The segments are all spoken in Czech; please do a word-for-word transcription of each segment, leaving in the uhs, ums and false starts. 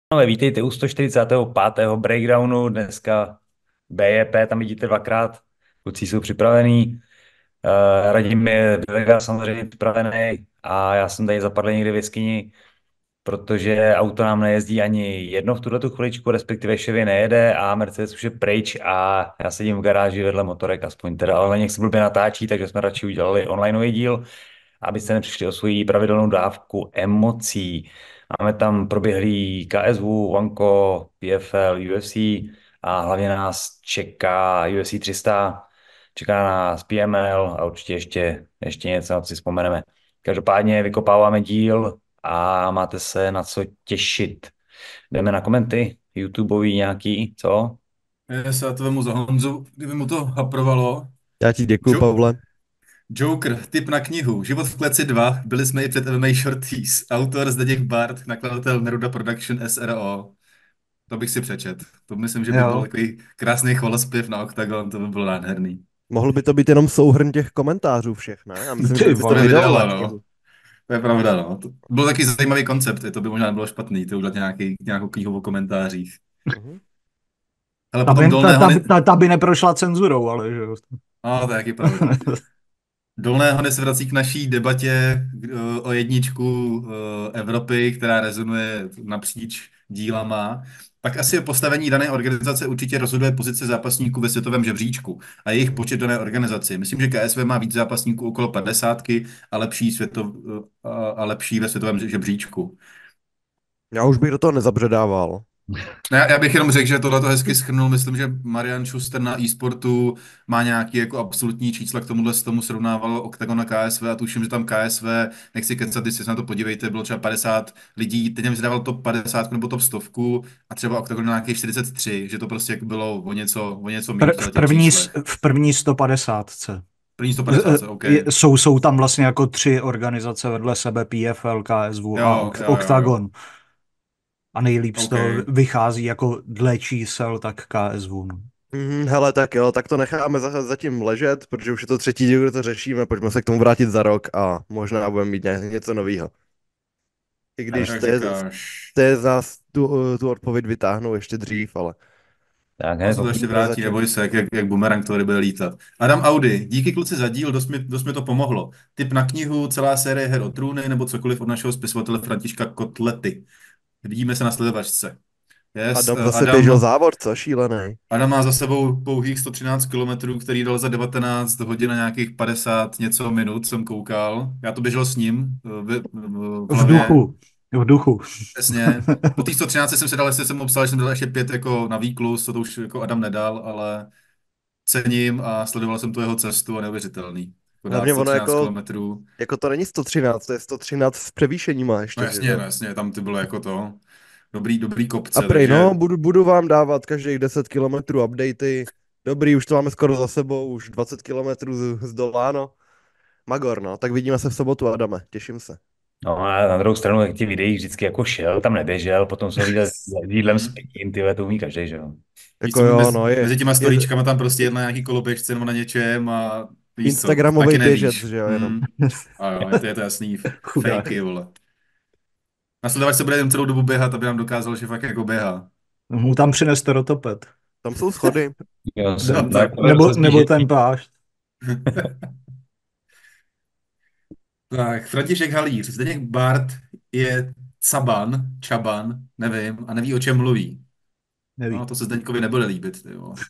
Ale vítejte u sto čtyřicátého pátého breakdownu. Dneska B J P, tam vidíte dvakrát. Kluci jsou připravení. Uh, Radim je Vega samozřejmě připravený a já jsem tady zapadl někde v jeskyni, protože auto nám nejezdí ani jedno v tuhle tu chviličku, respektive Chevy nejede a Mercedes už je pryč a já sedím v garáži vedle motorek aspoň teda, ale na něch se blbě natáčí, takže jsme radši udělali onlineový díl, abyste nepřišli o svoji pravidelnou dávku emocí. Máme tam proběhlý K S V, Vanko, P F L, U F C a hlavně nás čeká U F C tři sta, čeká nás P M L a určitě ještě, ještě něco, na co si vzpomeneme. Každopádně vykopáváme díl a máte se na co těšit. Jdeme na komenty, YouTubeový nějaký, co? Já se to vemu za Honzu, kdyby mu to haprovalo. Já ti děkuju, Jo- Pavle. Joker, tip na knihu. Život v kleci dva. Byli jsme i před M M A Shorties. Autor Zdeněk Bart, nakladatel Neruda Production S R O. To bych si přečet. To myslím, že by byl Jo. takový krásný chvalospěv na Octagon, to by bylo nádherný. Mohl by to být jenom souhrn těch komentářů všech, ne? Já myslím, Ty že bys to vole, vydal na no. knihu. To je pravda, no. To byl taky zajímavý koncept, to by možná nebylo špatný, to udělat nějaký, nějakou knihu o komentářích. Mhm. Ale Ta potom by, dolné ta, ta, hony... ta, ta by neprošla cenzurou, ale že jo. No, to je taky pravda. Dolné hony se vrací k naší debatě eh, o jedničku eh, Evropy, která rezonuje napříč dílama. Tak asi o postavení dané organizace určitě rozhoduje pozice zápasníků ve světovém žebříčku a jejich počet dané organizaci. Myslím, že K S V má víc zápasníků okolo padesátky a lepší, světov, eh, a a lepší ve světovém žebříčku. Já už bych do toho nezabředával. Ne, já já bych jenom řekl, že tohle to hezky shrnul. Myslím, že Marian Schuster na e-sportu má nějaký jako absolutní čísla k tomuhle s tomu srovnával Octagon a K S V a tuším, že tam K S V, nechci kecat, když se na to podívejte, bylo třeba padesát lidí, teď jsem si dával top padesát nebo top sto a třeba Octagon na nějakých čtyřicet tři, že to prostě jako bylo o něco, o něco méně Pr- v v, těch první, s- číslech. v první sto padesát. První sto padesát, OK. Jsou, jsou tam vlastně jako tři organizace vedle sebe, P F L, K S V a Jo, Oct- jo, jo, jo. Octagon. A nejlíp z OK. toho vychází jako dle čísel, tak K S V. No. Mhm, hele, tak jo, tak to necháme za, zatím ležet, protože už je to třetí díl, kdy to řešíme, pojďme se k tomu vrátit za rok a možná budeme mít ně, něco nového. I když Tak to je, zas- říkáš. to je zas tu, tu odpověď vytáhnou ještě dřív, ale Tak On hned se to po- ještě pojďme vrátí, zatím. neboj se, jak, jak, jak bumerang to bude lítat. Adam Audi, díky kluci za díl, dost mi, dost mi to pomohlo. Tip na knihu, celá série Her o trůny, nebo cokoliv od našeho spisovatele Františka Kotlety. Vidíme se na sledovačce. Yes, Adam eh, zase běžel Adam, závod, co šílený. Adam má za sebou pouhých sto třináct kilometrů, který dal za devatenáct hodin a nějakých padesát něco minut, jsem koukal. Já to běžel s ním eh, v, v, v V hlavě. duchu. V duchu. Přesně. Po té sto třináct jsem se dal, jestli jsem mu psal, že jsem dal ještě pět jako na výklus, to, to už jako Adam nedal, ale cením a sledoval jsem tu jeho cestu a neuvěřitelný. Jako dát Hlavně ono sto třináct jako, kilometrů. jako to není sto třináct, to je sto třináct s převýšeníma No ještě, že jasně, jo? no jasně, tam ty bylo jako to. Dobrý, dobrý A kopce, prej, no, takže budu, budu vám dávat každých deset kilometrů updaty. Dobrý, už to máme skoro za sebou, už dvacet kilometrů z, z Doláno. Magor, no, tak vidíme se v sobotu, Adame, těším se. No a na druhou stranu, jak ti videí vždycky jako šel, tam neběžel, potom jsem viděl s jídlem s pitím, ty to umí každý, že jo. víš Jako co, jo, mezi, no, je, mezi těma je storíčkama tam prostě jedna nějaký koloběžce nebo na něčem a víš co, Instagramový taky běžec, nevíš. že jo, jenom. Hmm. A jo, je to, je to jasný, Chudák. fakey, vole. Na se bude jen celou dobu běhat, aby nám dokázal, že fakt jako běhá. Mu tam přineste rotoped. Tam jsou schody. Jo, No, jsem, tak. tak, Nebo, nebo ten plášť. Tak, František Halíř, Zdeněk Bart je caban, čaban, nevím, a neví, o čem mluví. No, Neví. to se Zdeňkovi nebude líbit, ty vole.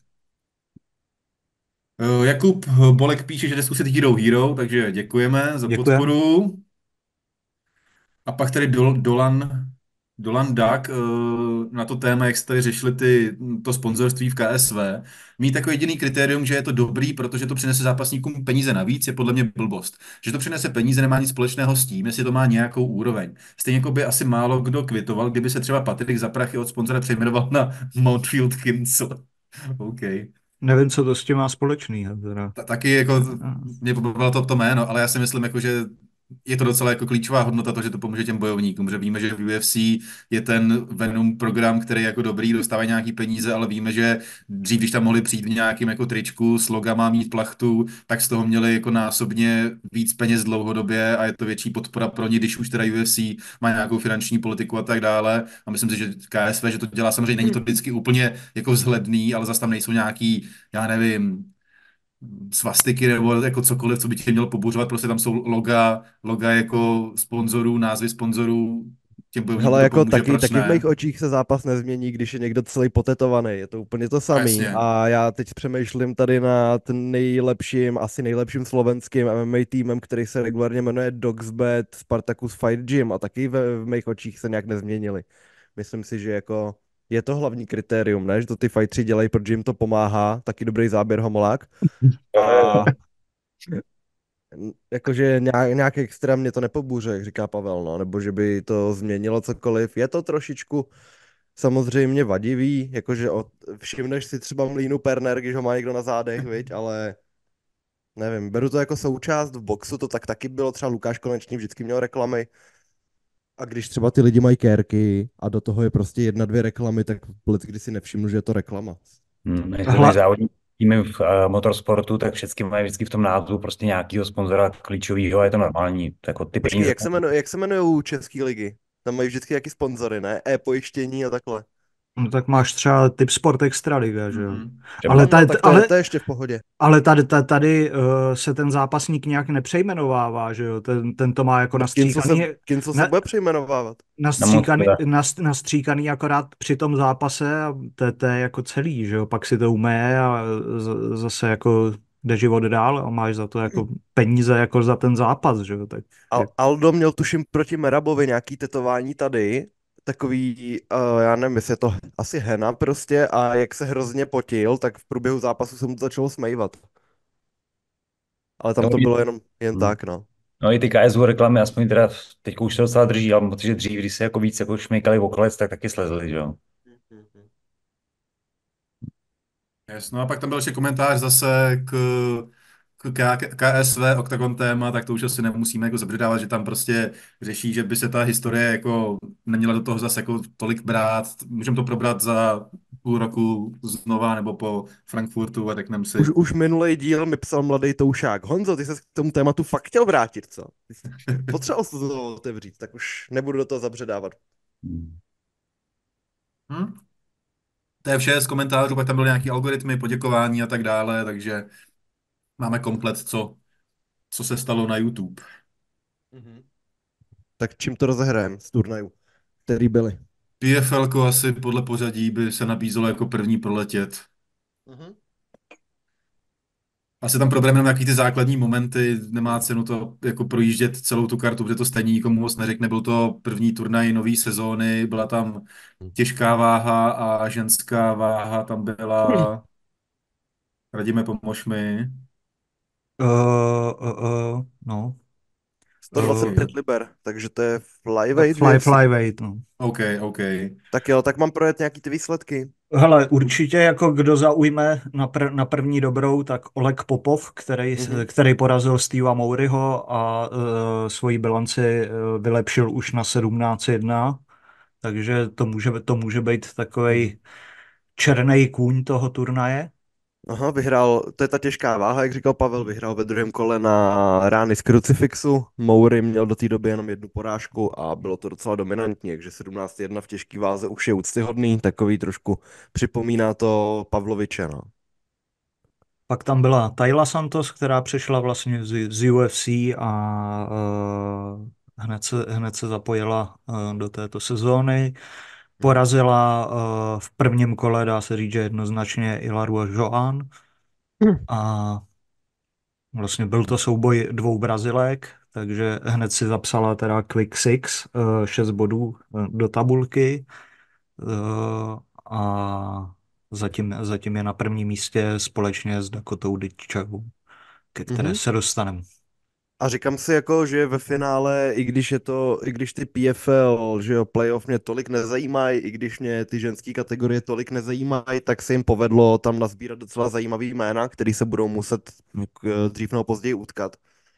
Eh, Jakub Bolek píše, že jde zkusit Hero Hero, takže děkujeme za Děkujem. podporu. A pak tady Dol, Dolan, Dolan Duck eh, na to téma, jak jste tady řešili ty, to sponzorství v K S V. Mít jako jediný kritérium, že je to dobrý, protože to přinese zápasníkům peníze navíc, je podle mě blbost. Že to přinese peníze, nemá nic společného s tím, jestli to má nějakou úroveň. Stejně jako by asi málo kdo kvitoval, kdyby se třeba Patrik za prachy od sponzora přejmenoval na Mountfield Kinsel. OK. Nevím, co to s tím má společný. Teda. Ta, taky jako, mě pobavilo to, to jméno, ale já si myslím, jako, že je to docela jako klíčová hodnota to, že to pomůže těm bojovníkům, že víme, že v U F C je ten Venom program, který je jako dobrý, dostávají nějaký peníze, ale víme, že dřív, když tam mohli přijít v nějakým jako tričku s logama, mít plachtu, tak z toho měli jako násobně víc peněz dlouhodobě a je to větší podpora pro ně, když už teda U F C má nějakou finanční politiku a tak dále. A myslím si, že K S V, že to dělá, samozřejmě není to vždycky úplně jako vzhledný, ale zase tam nejsou nějaký, já nevím, svastiky nebo jako cokoliv, co by tě mělo pobuřovat, prostě tam jsou loga, loga jako sponzorů, názvy sponzorů, těm bojovníkům Hele, to jako pomůže, taky, proč taky v mých ne? očích se zápas nezmění, když je někdo celý potetovaný. Je to úplně to A samý. jasně. A já teď přemýšlím tady nad nejlepším, asi nejlepším slovenským M M A týmem, který se regulárně jmenuje Dogsbet Spartacus Fight Gym a taky v, v mých očích se nějak nezměnili. Myslím si, že jako je to hlavní kritérium, ne? Že to ty fightři dělají, protože jim to pomáhá, taky dobrý záběr homolák. A n- jakože nějak, nějak extra mě to nepobůře, jak říká Pavel, no, nebo že by to změnilo cokoliv. Je to trošičku samozřejmě vadivý, jakože od, všimneš si třeba Mlínu Perner, když ho má někdo na zádech, viď, ale nevím, beru to jako součást v boxu, to tak taky bylo, třeba Lukáš Konečný vždycky měl reklamy a když třeba ty lidi mají kérky a do toho je prostě jedna, dvě reklamy, tak kdy si nevšimnu, že je to reklama. Hmm, jak to mají Hla, závodní týmy v uh, motorsportu, tak vždycky mají vždycky v tom názvu prostě nějakého sponzora klíčového a je to normální. To jako ty Počkej, peníze. jak se jmenuje, jak se jmenují české ligy? Tam mají vždycky jaký sponzory, ne? E-pojištění a takhle. no tak máš třeba typ Sport Extraliga, že jo. Mhm. Ale, No, no, tady, tak to je, ale, to je ještě v pohodě. ale tady, tady, tady uh, se ten zápasník nějak nepřejmenovává, že jo. Ten, ten to má jako No, Kinco se, nastříkaný, Kinco se na, bude přejmenovávat. nastříkaný, Na nas, nastříkaný akorát při tom zápase a to, to je jako celý, že jo. Pak si to umeje a z, zase jako jde život dál a máš za to jako peníze jako za ten zápas, že jo. Tak, Al- Aldo měl tuším proti Merabovi nějaký tetování tady, takový, uh, já nevím, jestli je to asi hena prostě a jak se hrozně potil, tak v průběhu zápasu se mu to začalo smejvat. Ale tam No, to i- bylo jenom jen hmm. tak, no. no i ty K S V reklamy, aspoň teda teď už se docela drží, ale protože dřív, když se jako víc jako šmejkali v okolec, tak taky slezli, že jo. Yes, no a pak tam byl ještě komentář zase k, k K- KSV Octagon téma, tak to už asi nemusíme jako zabředávat, že tam prostě řeší, že by se ta historie jako neměla do toho zase jako tolik brát. Můžeme to probrat za půl roku znova nebo po Frankfurtu a řekneme si. Už, už minulý díl mi psal mladý Toušák. Honzo, ty se k tomu tématu fakt chtěl vrátit, co? Ty jsi potřeboval se to otevřít, tak už nebudu do toho zabředávat. Hmm. Hm? To je vše z komentářů, pak tam byly nějaký algoritmy, poděkování a tak dále, takže máme komplet, co, co se stalo na YouTube. Mhm. Tak čím to rozehrajeme z turnajů, který byly? P F L asi podle pořadí by se nabízelo jako první proletět. Mhm. Asi tam probereme jenom nějaký ty základní momenty, nemá cenu to jako projíždět celou tu kartu, protože to stejně nikomu moc neřekne. Byl to první turnaj nové sezóny, byla tam těžká váha a ženská váha tam byla, radíme, pomož mi. uh, uh, uh, no. sto dvacet pět Ok. liber, takže to je flyweight Fly, V F C. flyweight, no. OK, OK. Tak jo, tak mám projet nějaký ty výsledky. Hele, určitě jako kdo zaujme na, pr- na první dobrou, tak Oleg Popov, který, Mhm. který porazil Steva Mouryho a uh, svoji bilanci uh, vylepšil už na sedmnáct jedna, takže to může, to může být takovej černý kůň toho turnaje. Aha, vyhrál, to je ta těžká váha, jak říkal Pavel, vyhrál ve druhém kole na rány z krucifixu. Moury měl do té doby jenom jednu porážku a bylo to docela dominantní, takže sedmnáct jedna v těžké váze už je úctyhodný, takový trošku připomíná to Pavloviče, no. Pak tam byla Tayla Santos, která přišla vlastně z, z U F C a uh, hned, se, hned se zapojila uh, do této sezóny. Porazila uh, v prvním kole, dá se říct, že jednoznačně Ilaru Joan. A vlastně byl to souboj dvou Brazilek, takže hned si zapsala teda Quick Six, uh, šest bodů uh, do tabulky. Uh, a zatím, zatím je na prvním místě společně s Dakotou Ditčevou, ke které Mhm. se dostaneme. A říkám si jako, že ve finále, i když je to, i když ty P F L, že jo, playoff mě tolik nezajímají, i když mě ty ženské kategorie tolik nezajímají, tak se jim povedlo tam nazbírat docela zajímavý jména, který se budou muset k- dřív nebo později utkat.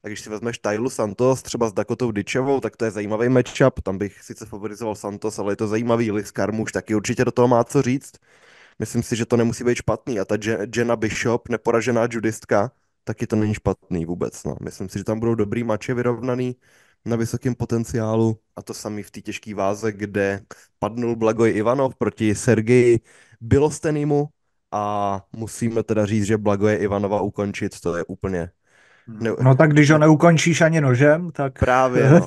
A když si vezmeš Tylu Santos třeba s Dakotou Ditchovou, tak to je zajímavý matchup. Tam bych sice favorizoval Santos, ale je to zajímavý. Liz Carmouche taky určitě do toho má co říct. Myslím si, že to nemusí být špatný. A ta Je- Jenna Bishop, neporažená judistka, taky to není špatný vůbec. No. Myslím si, že tam budou dobrý mače vyrovnaný na vysokém potenciálu. A to samý v té těžké váze, kde padnul Blagoj Ivanov proti Sergeji Bilostenimu. A musíme teda říct, že Blagoje Ivanova ukončit, to je úplně ne, Hmm. No tak když ho ne, neukončíš ani nožem, tak, právě, no.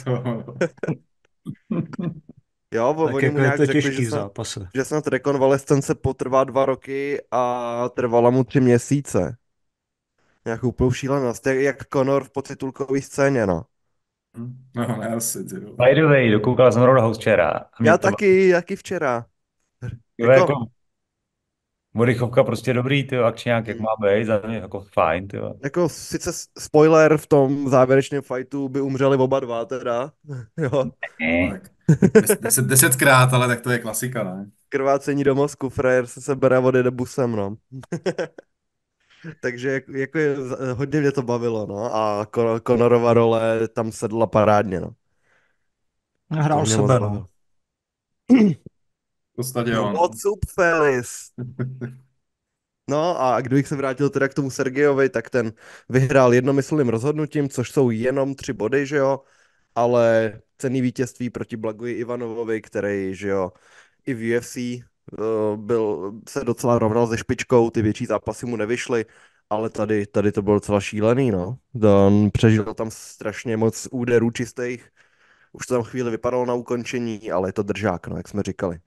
Jo, bo tak oni mu jako je nějak to řekli, že těžký v snad, zápase. že snad rekonvalescence potrvá dva roky a trvala mu tři měsíce. Nějakou úplnou šílenost, jak, jak Conor v podtitulkové scéně, no. No, ne, asi, ty jo. By the way, dokoukal jsem Roadhouse včera a mě Já to taky, taky včera. bylo jako Jako, Modichovka prostě dobrý, ty akčňák, jak má být, za mě jako fajn, ty. jako sice s- spoiler, v tom závěrečném fightu by umřeli oba dva teda, jo. No, tak des- deset, desetkrát, ale tak to je klasika, ne? Krvácení do mozku, frajer se sebere a odjede busem, no. Takže jako, jako je, hodně mě to bavilo, no. A Con- Conorova role tam sedla parádně, no. To Hrál mě moc sebe, no. bavilo. V podstatě No, jo, no. what's up, fellas? No a kdybych se vrátil teda k tomu Sergejovi, tak ten vyhrál jednomyslným rozhodnutím, což jsou jenom tři body, že jo, ale cenný vítězství proti Blagoji Ivanovovi, který, že jo, i v U F C uh, byl, se docela rovnal se špičkou, ty větší zápasy mu nevyšly, ale tady, tady to bylo docela šílený, no. On přežil tam strašně moc úderů čistých, už to tam chvíli vypadalo na ukončení, ale je to držák, no, jak jsme říkali.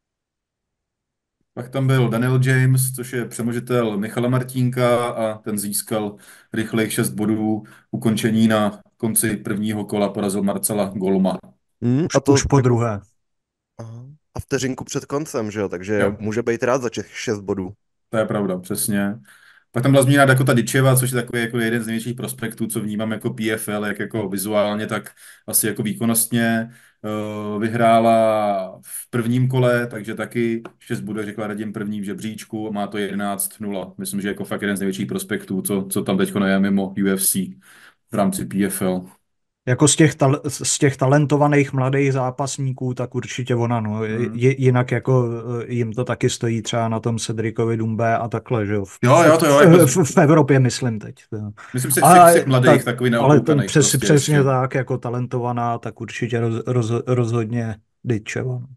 Pak tam byl Daniel James, což je přemožitel Michala Martínka a ten získal rychlejch šest bodů. Ukončení na konci prvního kola porazil Marcela Golma. Hmm, Už, a to už po jako, druhé. aha, a vteřinku před koncem, že jo, takže Jo, může být rád za těch šest bodů. to je pravda, přesně. Pak tam byla zmíněna Dakota Ditcheva, což je takový jako jeden z největších prospektů, co vnímám jako P F L, jak jako vizuálně, tak asi jako výkonnostně. Eh, Vyhrála v prvním kole, takže taky šest bude, řekla Radim, první v žebříčku a má to jedenáct nula. Myslím, že jako fakt jeden z největších prospektů, co, co tam teď je mimo U F C v rámci P F L. Jako z těch, tal- z těch talentovaných mladých zápasníků, tak určitě ona, no. Hmm. Je, jinak jako eh, jim to taky stojí třeba na tom Cedricovi Dumbe a takhle, že jo. V, Jo, jo, to jo, v, jako, v, v Evropě myslím teď. Jo. myslím si, že z těch, z Ale, těch mladých tak, takový ale ten neokoukaných přes, prostě přesně ještě. tak, jako talentovaná, tak určitě roz, roz, rozhodně Ditcheva. No.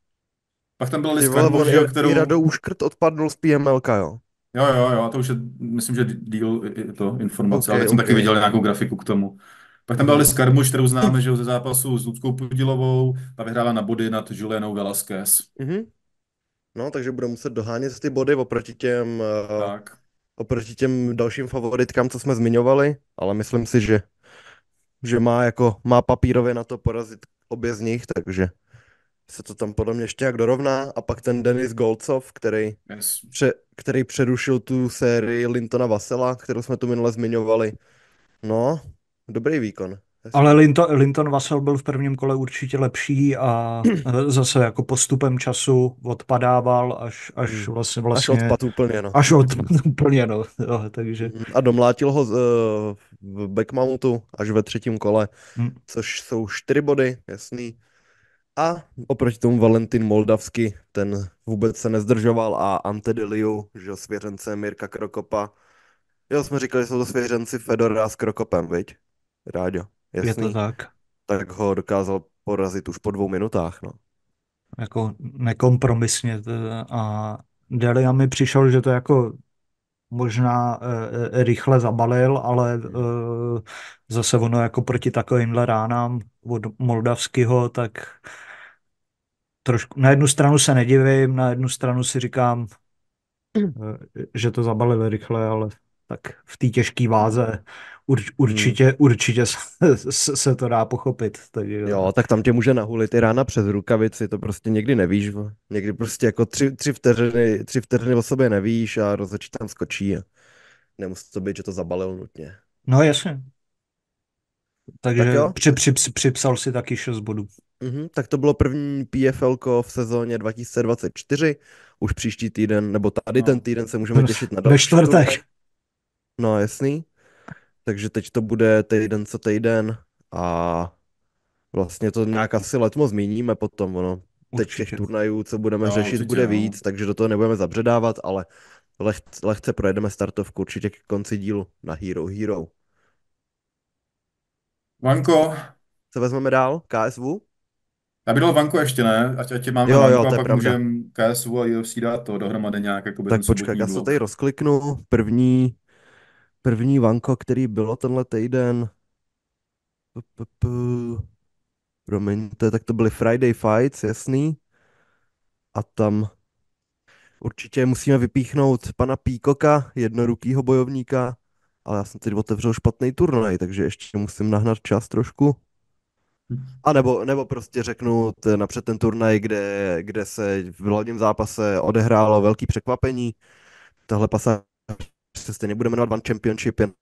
Pak tam byla Ty Liz vole, on Carmouche, i, že jo, i kterou... Rado Úškrt odpadnul z P M L K, jo. Jo, jo, jo, to už je, myslím, že díl i- i to informace, OK, ale teď jsem OK. taky viděl nějakou grafiku k tomu. Pak tam byla Mhm. Liz Carmouche, kterou známe, že jo, ze zápasu s Ludskou Pudilovou, ta vyhrála na body nad Julianou Velasquez. Mhm. No, takže bude muset dohánět ty body oproti těm, uh, Tak, oproti těm dalším favoritkám, co jsme zmiňovali, ale myslím si, že, že má jako, má papírově na to porazit obě z nich, takže se to tam podle mě ještě jak dorovná. A pak ten Denis Golcov, který, yes. pře, který přerušil tu sérii Lintona Vasela, kterou jsme tu minule zmiňovali. No, dobrý výkon. Hezký. Ale Linton, Linton Vassell byl v prvním kole určitě lepší a eh, zase jako postupem času odpadával až, až Hmm. vlastně, Až vlastně odpad úplně, no. až odpad úplně, no. Jo, takže Mhm. A domlátil ho z, uh, v backmountu až ve třetím kole, hm. což jsou čtyři body, jasný. A oproti tomu Valentin Moldavsky, ten vůbec se nezdržoval a Ante Diliu, že jo, svěřence Mirka Krokopa. Jo, jsme říkali, že jsou to svěřenci Fedora s Krokopem, viď? Ráďo, Je to jasný. tak. Tak ho dokázal porazit už po dvou minutách, no. Jako nekompromisně. to- A Delia mi přišel, že to jako možná e, rychle zabalil, ale e, zase ono jako proti takovýmhle ránám od Moldavského, tak trošku na jednu stranu se nedivím, na jednu stranu si říkám, e, že to zabalil rychle, ale tak v té těžké váze urč, určitě, určitě se, se, se to dá pochopit. Takže, Jo, tak tam tě může nahulit i rána přes rukavici, to prostě někdy nevíš. vo. Někdy prostě jako tři, tři vteřiny, tři vteřiny o sobě nevíš a rozhodčí tam skočí. A nemusí to být, že to zabalil nutně. No jasně. Tak Takže jo, při, při, připsal si taky šest bodů. mhm, tak to bylo první P F L ko v sezóně dva tisíce dvacet čtyři. Už příští týden, nebo tady ten No. týden se můžeme těšit na Ve další čtvrtek. turnaj. No jasný. takže teď to bude týden co týden a vlastně to nějak asi letmo zmíníme potom, ono. Teď těch Určitě. turnajů, co budeme No, řešit, určitě, bude no. víc, takže do toho nebudeme zabředávat, ale leh, lehce projedeme startovku určitě k konci dílu na Hero Hero. Vanko, Co vezmeme dál? K S V? já bych dal Vanko ještě, ne? Ať, ať tě máme Jo, jo, Vanko a to je pak pravda. můžeme K S U a U F C dát to dohromady nějak, jako by ten Tak počkej, sobotní já se blok. tady rozkliknu. První, první vanko, který bylo tenhle týden. P, p, p. Promiňte, tak to byly Friday Fights, jasný. A tam určitě musíme vypíchnout pana Píkoka, jednorukýho bojovníka. Ale já jsem teď otevřel špatný turnaj, takže ještě musím nahnat čas trošku. A nebo, nebo prostě řeknu t- napřed ten turnaj, kde, kde se v hlavním zápase odehrálo velký překvapení. Tahle pasáž se stejně bude jmenovat One Championship, jen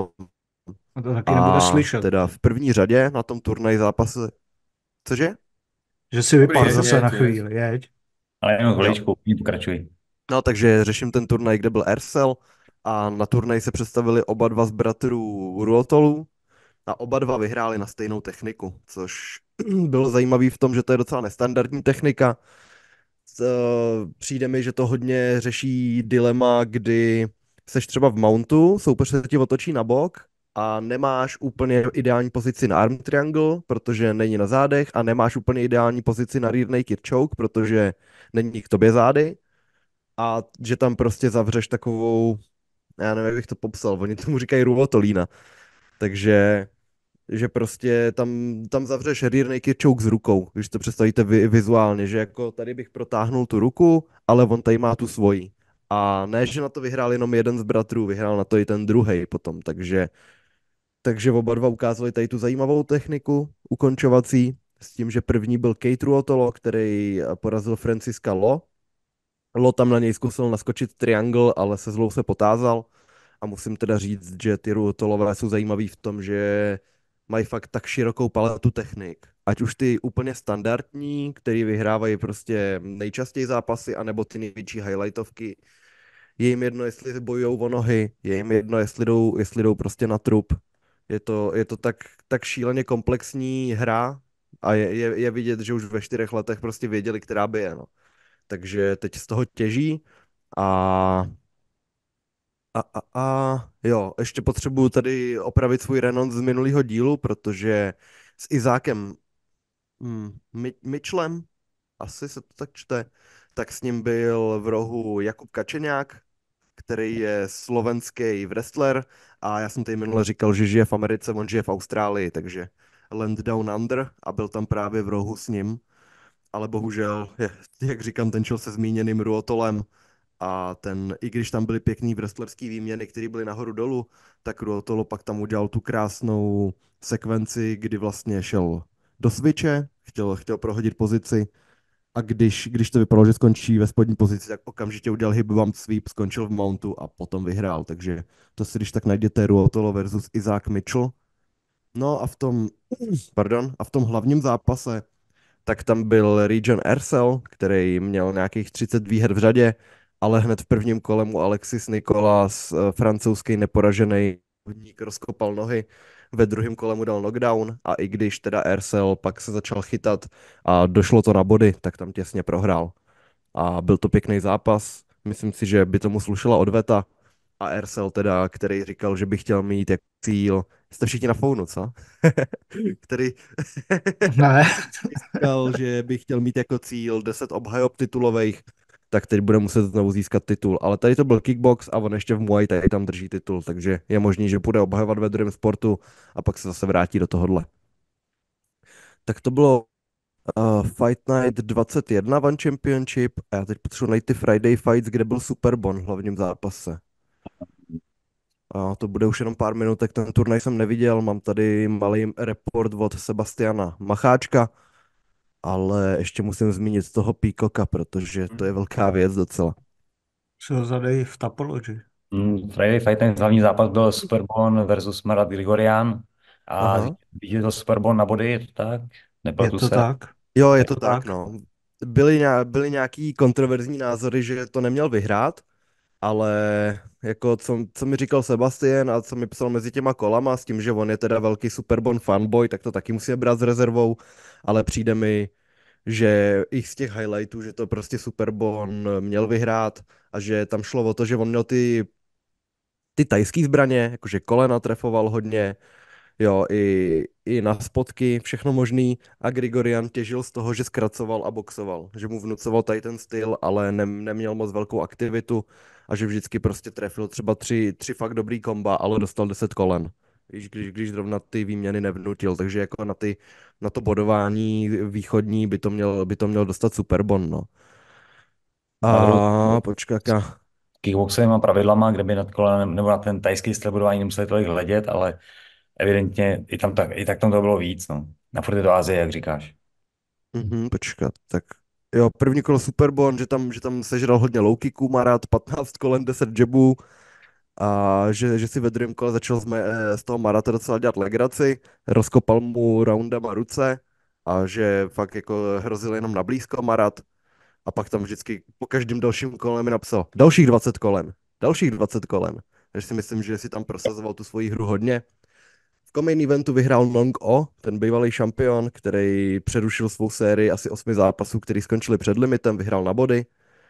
A to taky nebude a slyšet. teda v první řadě na tom turnaji zápase... Cože? Že si Dobrý, vypadl jeď, zase jeď, na jeď. chvíli, jeď. Ale jenom Jo. chviličku, pokračuj. No, takže řeším ten turnaj, kde byl Ercel a na turnaj se představili oba dva z bratrů Ruotolů a oba dva vyhráli na stejnou techniku, což bylo zajímavé v tom, že to je docela nestandardní technika. C- Přijde mi, že to hodně řeší dilema, kdy seš třeba v mountu, soupeř se ti otočí na bok a nemáš úplně ideální pozici na arm triangle, protože není na zádech a nemáš úplně ideální pozici na rear naked choke, protože není k tobě zády a že tam prostě zavřeš takovou, já nevím, jak bych to popsal, oni tomu říkají ruotolína, takže že prostě tam, tam zavřeš rear naked choke s rukou, když to představíte vi, vizuálně, že jako tady bych protáhnul tu ruku, ale on tady má tu svoji. A ne, že na to vyhrál jenom jeden z bratrů, vyhrál na to i ten druhý potom, takže, takže oba dva ukázali tady tu zajímavou techniku ukončovací, s tím, že první byl Kate Ruotolo, který porazil Franciska Lo. Lo tam na něj zkusil naskočit triangle, ale se zlou se potázal. A musím teda říct, že ty Ruotolové jsou zajímaví v tom, že mají fakt tak širokou paletu technik. Ať už ty úplně standardní, který vyhrávají prostě nejčastěji zápasy, anebo ty největší highlightovky. Je jim jedno, jestli bojujou o nohy, je jim jedno, jestli jdou, jestli jdou prostě na trup. Je to, je to tak, tak šíleně komplexní hra a je, je, je vidět, že už ve čtyřech letech prostě věděli, která by je. No. Takže teď z toho těží a a, a, a jo, ještě potřebuju tady opravit svůj renont z minulého dílu, protože s Izákem hmm, Mi- Mitchellem, asi se to tak čte, tak s ním byl v rohu Jakub Kačeňák, který je slovenský wrestler a já jsem tady minule říkal, že žije v Americe, on žije v Austrálii, takže Land Down Under a byl tam právě v rohu s ním, ale bohužel, je- jak říkám, ten šel se zmíněným Ruotolem a ten, i když tam byly pěkný wrestlerský výměny, které byly nahoru dolů, tak Ruotolo pak tam udělal tu krásnou sekvenci, kdy vlastně šel do switche, chtěl, chtěl prohodit pozici a když, když to vypadalo, že skončí ve spodní pozici, tak okamžitě udělal hip bump sweep, skončil v mountu a potom vyhrál, takže to si když tak najděte Ruotolo versus Isaac Mitchell. No a v tom, pardon, a v tom hlavním zápase tak tam byl Region Ercel, který měl nějakých třicet výher v řadě, ale hned v prvním kole mu Alexis Nicolas, eh, francouzský neporažený vodník, rozkopal nohy. Ve druhém kole mu dal knockdown a i když teda Ercel pak se začal chytat a došlo to na body, tak tam těsně prohrál. A byl to pěkný zápas. Myslím si, že by tomu slušela odveta. A Ercel teda, který říkal, že by chtěl mít jako cíl. Jste všichni na founu, co? který Ne. říkal, že by chtěl mít jako cíl deset obhajob titulových, tak teď bude muset znovu získat titul. Ale tady to byl kickbox a on ještě v Muay Thai tam drží titul, takže je možný, že bude obhajovat ve druhém sportu a pak se zase vrátí do tohohle. Tak to bylo uh, Fight Night dvacet jedna One Championship a já teď potřebuji najít ty Friday Fights, kde byl Superbon v hlavním zápase. A to bude už jenom pár minutek, ten turnaj jsem neviděl, mám tady malý report od Sebastiana Macháčka, ale ještě musím zmínit toho Peacocka, protože to je velká věc docela. Se ho zadej v Tapology. Mm, Friday Fight Night hlavní zápas byl Superbon versus Marat Grigorian a Aha. vítězil Superbon na body, je to tak? Je Nepletu to se. tak? Jo, je Je to to tak, tak? no. Byly, nějak, byly nějaký kontroverzní názory, že to neměl vyhrát, ale jako co, co mi říkal Sebastian a co mi psal mezi těma kolama s tím, že on je teda velký Superbon fanboy, tak to taky musíme brát s rezervou, ale přijde mi, že i z těch highlightů, že to prostě Superbon měl vyhrát a že tam šlo o to, že on měl ty, ty tajský zbraně, jakože kolena trefoval hodně, jo, i, i na spotky, všechno možný a Grigorian těžil z toho, že zkracoval a boxoval, že mu vnucoval tady ten styl, ale ne, neměl moc velkou aktivitu a že vždycky prostě trefil třeba tři, tři fakt dobrý komba, ale dostal deset kolen. Když, když, když zrovna ty výměny nevnutil, takže jako na, ty, na to bodování východní by to měl, by to měl dostat Superbon, no. Na druhou A počkej, jaká... kickboxovými pravidlama, kde by na kolen nebo na ten tajský styl budování nemuseli tolik hledět, ale evidentně i tam tak, i tak tam to bylo víc, no. Na furt je to Asie, jak říkáš. Mhm, počkat, tak jo, první kolo Superbon, že tam, že tam sežral hodně low kicků, Marat, patnáct kolen, deset jabů a že, že si ve druhém kole začal z, mé, z toho Marata docela dělat legraci, rozkopal mu roundama ruce a že fakt jako hrozil jenom na blízko Marat a pak tam vždycky po každém dalším kole mi napsal dalších dvacet kolen, dalších dvacet kolen. Takže si myslím, že si tam prosazoval tu svoji hru hodně. V co-main eventu vyhrál Nong O, ten bývalý šampion, který přerušil svou sérii asi osmi zápasů, který skončili před limitem, vyhrál na body.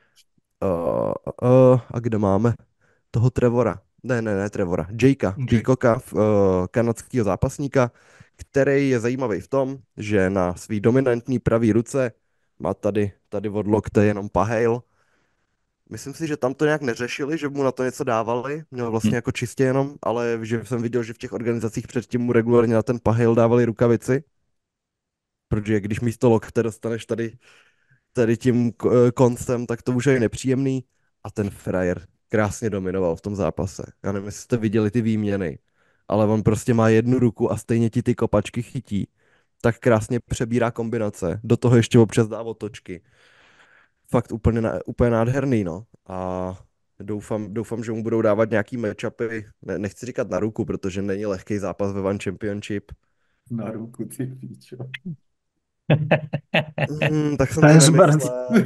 Uh, uh, a kde máme? Toho Trevora. Ne, ne, ne, Trevora. Jakea Jake. Peacocka, uh, kanadského zápasníka, který je zajímavý v tom, že na svý dominantní pravý ruce má tady, tady od lokte jenom pahejl. Myslím si, že tam to nějak neřešili, že mu na to něco dávali, měl vlastně Hm. jako čistě jenom, ale že jsem viděl, že v těch organizacích předtím mu regulárně na ten pahejl dávali rukavici, protože když místo lokte dostaneš tady, tady tím k- eh, koncem, tak to už je nepříjemný a ten frajer krásně dominoval v tom zápase. Já nevím, jestli jste viděli ty výměny, ale on prostě má jednu ruku a stejně ti ty kopačky chytí. Tak krásně přebírá kombinace, do toho ještě občas dá otočky. Fakt úplně, na, úplně nádherný, no. A doufám, doufám, že mu budou dávat nějaký matchupy, ne, nechci říkat na ruku, protože není lehký zápas ve One Championship. Na ruku, ty píčo. Mm, tak jsem To to je super. nemyslel.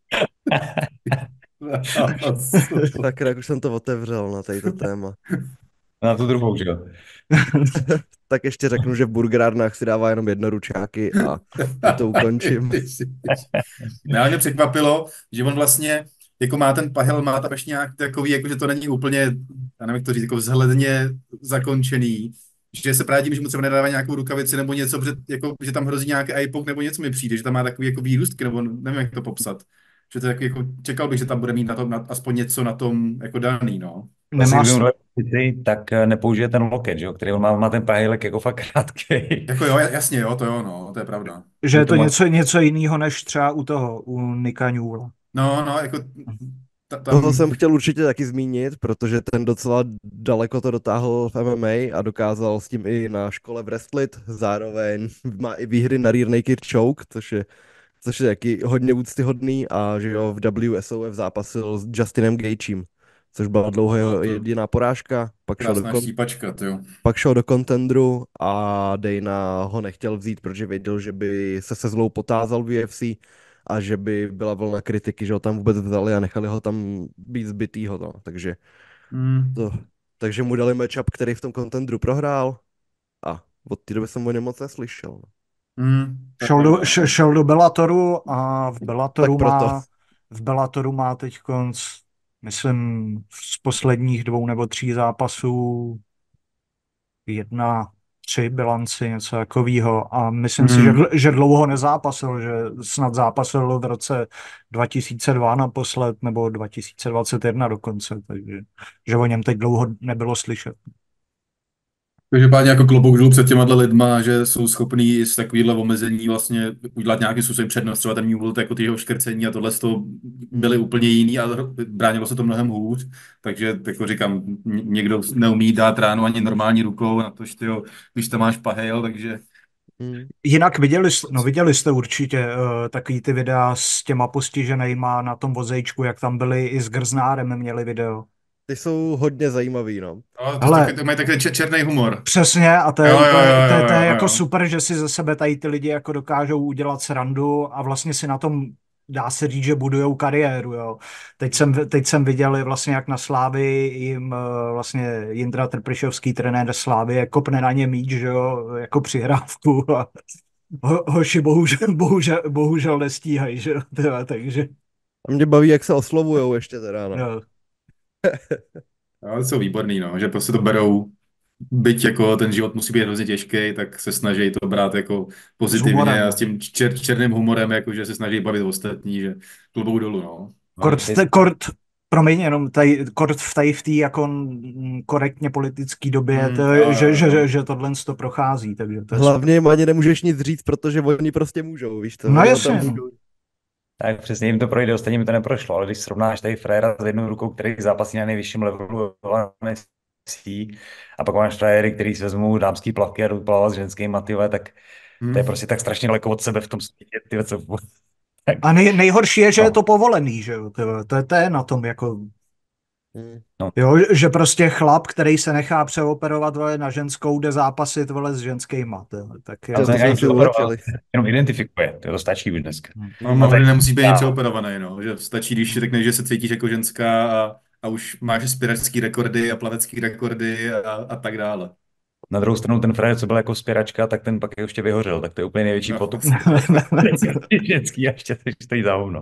Tak jak už jsem to otevřel na tady to téma. Na tu druhou, že jo. Tak ještě řeknu, že v burgerárnách si dává jenom jednoručáky a tím to ukončím. Ne, ale mě překvapilo, že on vlastně jako má ten pahel, má tam ještě nějak takový, jako že to není úplně, já nevím, jak to říct, jako vzhledně zakončený, že se právě tím, že mu třeba nedává nějakou rukavici nebo něco, že, jako, že tam hrozí nějaký iPok nebo něco mi přijde, že tam má takový jako výrůstky, nebo nevím, jak to popsat. Že to je, jako, čekal bych, že tam bude mít na tom, na, aspoň něco na tom jako daný, no. Asi Nemá, kdyby s- mu dali pozici, tak eh, nepoužije ten loket, že jo, který on má, má ten pahejlek jako fakt krátký. Jako jo, jasně, jo, to jo, no, to je pravda. že je to To má- něco, něco jiného než třeba u toho, u Nika Newella. No, no, jako ta, Toho tam, jsem chtěl určitě taky zmínit, protože ten docela daleko to dotáhl v M M A a dokázal s tím i na škole wrestlit. Zároveň má i výhry na rear naked choke, což je, což je taky hodně úctyhodný a že jo, v W S O F zápasil s Justinem Gaethjem, což byla dlouho jeho No, to- jediná porážka, pak šel, do krásná kon, štípačka, to jo. pak šel do contendru a Dana ho nechtěl vzít, protože věděl, že by se se zlou potázal v U F C a že by byla vlna kritiky, že ho tam vůbec vzali a nechali ho tam být zbytýho, no. Takže, Mm. to, takže mu dali matchup, který v tom contendru prohrál a od té doby jsem o něm moc neslyšel. No. Mm. to je Šel do, pravda. š- šel do Bellatoru a v Bellatoru Tak proto. má, v Bellatoru má teď konc, myslím, z posledních dvou nebo tří zápasů jedna, tři bilanci, něco takového. A myslím si, Hmm. že, dl- že dlouho nezápasil, že snad zápasil v roce dva tisíce dva naposled, nebo dva tisíce dvacet jedna dokonce, takže že o něm teď dlouho nebylo slyšet. Každopádně jako klobouk dolů před těma lidma, že jsou schopní z takovýhle omezení vlastně udělat nějaký způsobem přednost, třeba ten New World jako týho škrcení a tohle z toho byly úplně jiný a bránilo se to mnohem hůř, takže jako říkám, ně- někdo neumí dát ránu ani normální rukou, na to, že tyjo, když tam máš pahejl, takže Mm. Jinak viděli, jste- no viděli jste určitě uh, takový ty videa s těma postiženejma na tom vozejčku, jak tam byli i s Grznárem měli video. Ty jsou hodně zajímavý, no. no, to, Hele. taky, to mají takový čer- černý humor. Přesně, a to je, Jo, jo, úplně- jo, to je, jo, to je jo, jako jo. super, že si ze sebe tady ty lidi jako dokážou udělat srandu a vlastně si na tom dá se říct, že budujou kariéru, jo. Teď jsem, teď jsem viděl vlastně, jak na Slávy jim eh, vlastně Jindra Trpišovský, trenér Slávy, kopne na ně míč, že jo, jako přihrávku a ho, hoši bohužel, bohužel, bohužel nestíhají, že jo, teda, takže A mě baví, jak se oslovujou ještě teda, no. jo. Ale jsou výborný, no, že prostě to berou, byť jako ten život musí být hrozně těžký, tak se snaží to brát jako pozitivně humorem, a no. s tím čer, černým humorem, jako že se snaží bavit ostatní, že klubou dolů, no. Kort, ty- te- kort, promiň, jenom tady, kort v tady v té jako mm, korektně politické době, Hmm, to, jo, že, jo, že, jo. že, že tohle to prochází, takže to je Hlavně jim ani nemůžeš nic říct, protože oni prostě můžou, víš co? No Oni jasně, tam no. můžou. Tak přesně jim to projde, ostatním to neprošlo, ale když srovnáš tady Frérera s jednou rukou, který zápasí na nejvyšším levelu a pak máš frajery, který si vezmou dámský plavky a jdou plavat s ženskýma, tyhle, tak Hmm. to je prostě tak strašně daleko od sebe v tom světě, tyhle, co... A nej, nejhorší je, že je No. to povolený, že jo, to, to, je- to je na tom jako, Hmm. jo, že prostě chlap, který se nechá přeoperovat, vole, na ženskou, jde zápasit, vole, s ženskýma, to, tak To Ale to jsme ani si přeoperovat, ulečili. jenom identifikuje, to stačí už dneska. No, no tak- nemusí být Já. něco operovaný, no, že stačí, když řekneš, že se cítíš jako ženská a, a už máš spěračský rekordy a plavecký rekordy a, a tak dále. Na druhou stranu ten frajer, co byl jako spěračka, tak ten pak ještě vyhořel, tak to je úplně největší No. potup. Ženský a ještě stojí za hovno.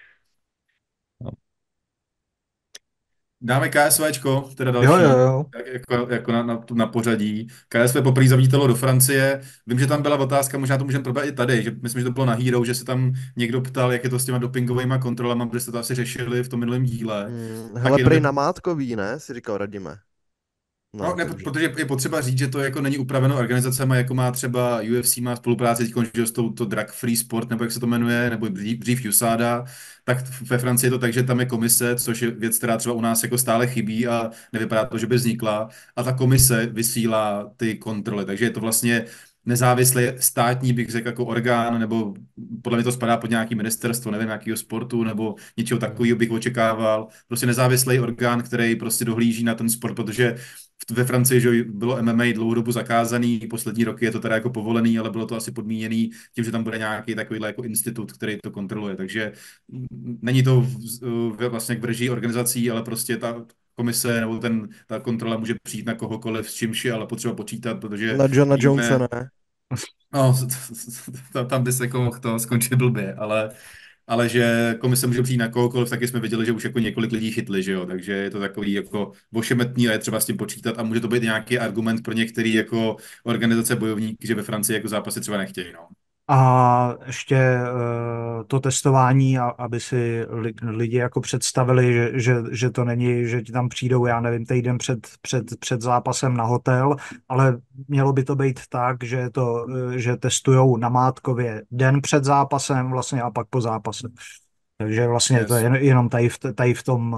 Dáme KSVčko, teda jo, další, jo, jo. jak- jako, jako na, na, na pořadí. K S V poprvé zavítalo do Francie. Vím, že tam byla otázka, možná to můžeme probrat i tady, že myslím, že to bylo na Hero, že se tam někdo ptal, jak je to s těma dopingovými kontrolami, protože jste to asi řešili v tom minulém díle. Hmm, Tak hele, jenom prej je- na Mátkový, ne? Si říkal, radíme. No, ne, takže- protože je potřeba říct, že to jako není upraveno organizacemi, jako má třeba U F C, má spolupráci teď, že s touto Drug Free Sport, nebo jak se to jmenuje, nebo dřív, dřív U S A D A, tak ve Francii je to tak, že tam je komise, což je věc, která třeba u nás jako stále chybí a nevypadá to, že by vznikla. A ta komise vysílá ty kontroly, takže je to vlastně nezávislý státní, bych řekl, jako orgán, nebo podle mě to spadá pod nějaký ministerstvo, nevím, nějakého sportu, nebo něčeho takového bych očekával. Prostě nezávislý orgán, který prostě dohlíží na ten sport, protože v- ve Francii, že bylo M M A dlouhou dobu zakázaný, poslední roky je to teda jako povolený, ale bylo to asi podmíněný tím, že tam bude nějaký takovýhle jako institut, který to kontroluje. Takže mm, není to v- v- vlastně k režii organizací, ale prostě ta komise nebo ten, ta kontrola může přijít na kohokoliv s čímž je, ale potřeba počítat, protože Na Johna vidíme- Jonesa, ne? No, tam- tam bys jako mohl to skončit blbě, ale, ale že komise může přijít na kohokoliv, taky jsme viděli, že už jako několik lidí chytli, že jo, takže je to takový jako ošemetný a je třeba s tím počítat a může to být nějaký argument pro některý jako organizace bojovníky, že ve Francii jako zápasy třeba nechtějí, no. A ještě eh, to testování, a, aby si li, lidi jako představili, že, že, že to není, že ti tam přijdou, já nevím, týden před, před, před zápasem na hotel, ale mělo by to být tak, že, to, eh, že testujou namátkově den před zápasem vlastně a pak po zápase. Takže vlastně Yes. to je jen- jenom tady v, tady v tom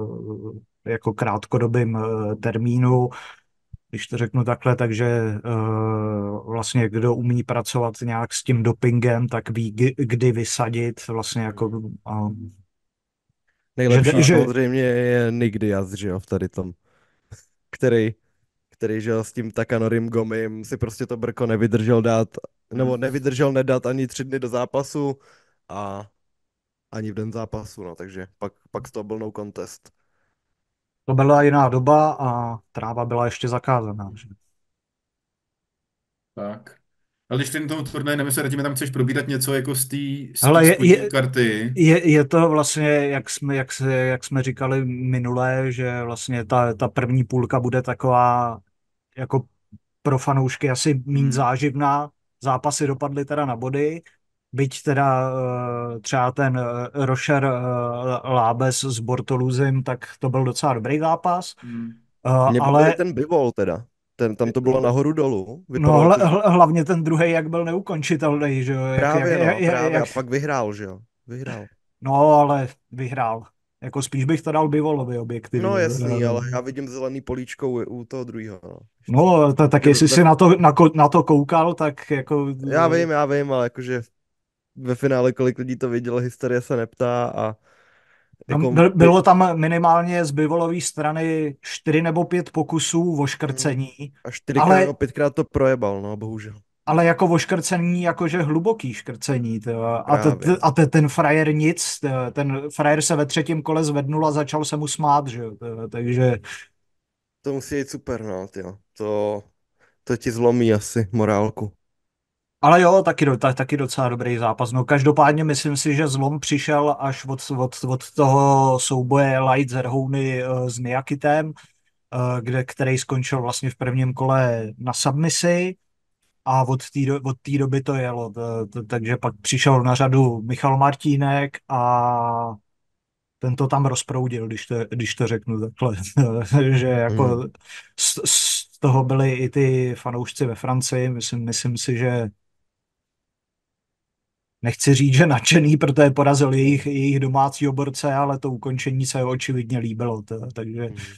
eh, jako krátkodobým eh, termínu, když to řeknu takhle, takže uh, vlastně kdo umí pracovat nějak s tím dopingem, tak ví, kdy, kdy vysadit vlastně jako uh, Nejlepší Že- že- samozřejmě je Nick Diaz, že jo, v tady tom. Který, který, že jo, s tím Takanorim Gomim si prostě to brko nevydržel dát, nebo nevydržel nedat ani tři dny do zápasu a ani v den zápasu, no, takže pak, pak z toho byl no contest. to byla jiná doba a tráva byla ještě zakázaná. Že? Tak. Ale když ten tomu turnaji, nevím, jestli Radime, tam chceš probírat něco jako z té z Hele, té je- spodní je- karty. Je, je to vlastně, jak jsme, jak, se, jak jsme říkali minule, že vlastně ta, ta první půlka bude taková jako pro fanoušky asi méně Hmm. záživná. Zápasy dopadly teda na body, byť teda eh, třeba ten eh, Rocher eh, Lábes s Bortoluzem, tak to byl docela dobrý zápas. Hmm. Eh, Mě ale ale... ten bivol teda. Ten, tam to bylo nahoru dolů. no, Vypadalo hla, to, že- hla- hlavně ten druhý, jak byl neukončitelný, že jo? Jak, právě, jak, no, jak, právě. jak, A pak vyhrál, že jo. Vyhrál. no, ale vyhrál. Jako spíš bych to dal Bivolovi objektivně. No jasný, Eh, ale já vidím zelený políčko u, u toho druhého. No. No, to, tak Že jestli ve- jsi na to, na, ko- na to koukal, tak jako... Já vím, já vím, ale jakože ve finále kolik lidí to vidělo, historie se neptá a Tam jako, byl- Bylo tam minimálně z Bivolové strany čtyři nebo pět pokusů o škrcení, a čtyřikrát ale- nebo pětkrát to projebal, no bohužel. ale jako oškrcení, jakože hluboký škrcení. To. A, te, Právě. a te, ten frajer nic, to, ten frajer se ve třetím kole zvednul a začal se mu smát, že jo. To, takže To musí být super, no, tyjo. To, to ti zlomí asi morálku. ale jo, taky, do, tak, taky docela dobrý zápas. No každopádně myslím si, že zlom přišel až od, od, od toho souboje Light Zerhouny uh, s Niakitem, uh, kde, který skončil vlastně v prvním kole na submisi a od té do, od té doby to jelo. To, to, takže pak přišel na řadu Michal Martínek a ten to tam rozproudil, když to, když to řeknu takhle. že Mm. jako z, z toho byli i ty fanoušci ve Francii. Myslím, myslím si, že nechci říct, že nadšený, protože porazil jejich, jejich domácího borce, ale to ukončení se očividně líbilo. To, takže Mm.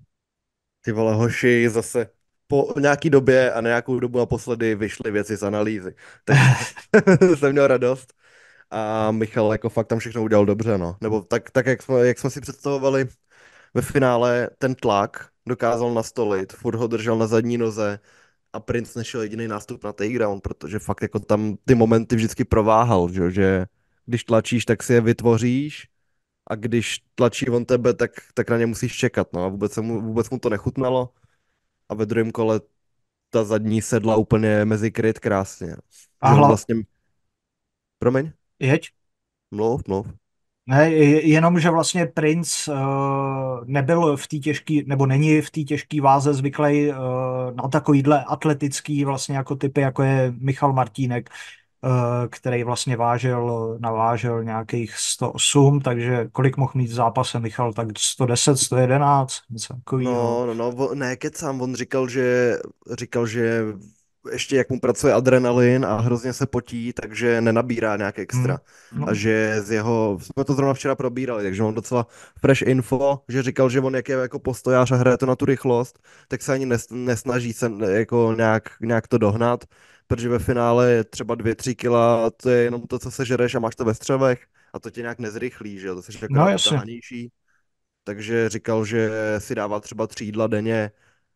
Ty vole hoši zase po nějaký době a nějakou dobu naposledy vyšly věci z analýzy. Takže jsem měl radost. A Michal jako fakt tam všechno udělal dobře, no. Nebo tak, tak jak, jsme, jak jsme si představovali ve finále, ten tlak dokázal nastolit, furt ho držel na zadní noze a Prince nešel jediný nástup na takedown, protože fakt jako tam ty momenty vždycky prováhal, že, že když tlačíš, tak si je vytvoříš a když tlačí on tebe, tak, tak na ně musíš čekat, no a vůbec, se mu, vůbec mu to nechutnalo a ve druhém kole ta zadní sedla úplně mezi kryt krásně, a že on hla, vlastně, promiň, jeď? mluv, mluv. Ne, je- jenom, že vlastně Prince uh, nebyl v té těžké, nebo není v té těžké váze zvyklý uh, na takovýhle atletický vlastně jako typy, jako je Michal Martínek, uh, který vlastně vážil, navážel nějakých sto osm, takže kolik mohl mít v zápase Michal, tak sto deset, sto jedenáct, něco takového. No, no, no, vo- ne, kecám, on říkal, že, říkal, že ještě jak mu pracuje adrenalin a hrozně se potí, takže nenabírá nějak Hmm. extra. No, A že z jeho, jsme to zrovna včera probírali, takže mám docela fresh info, že říkal, že on jak je jako postojář a hraje to na tu rychlost, tak se ani nes, nesnaží se jako nějak, nějak to dohnat, protože ve finále je třeba dvě, tři kila, to je jenom to, co se žereš a máš to ve střevech a to tě nějak nezrychlí, že jo, to jsi no akorát jasně. utahanější. Takže říkal, že si dává třeba tři jídla denně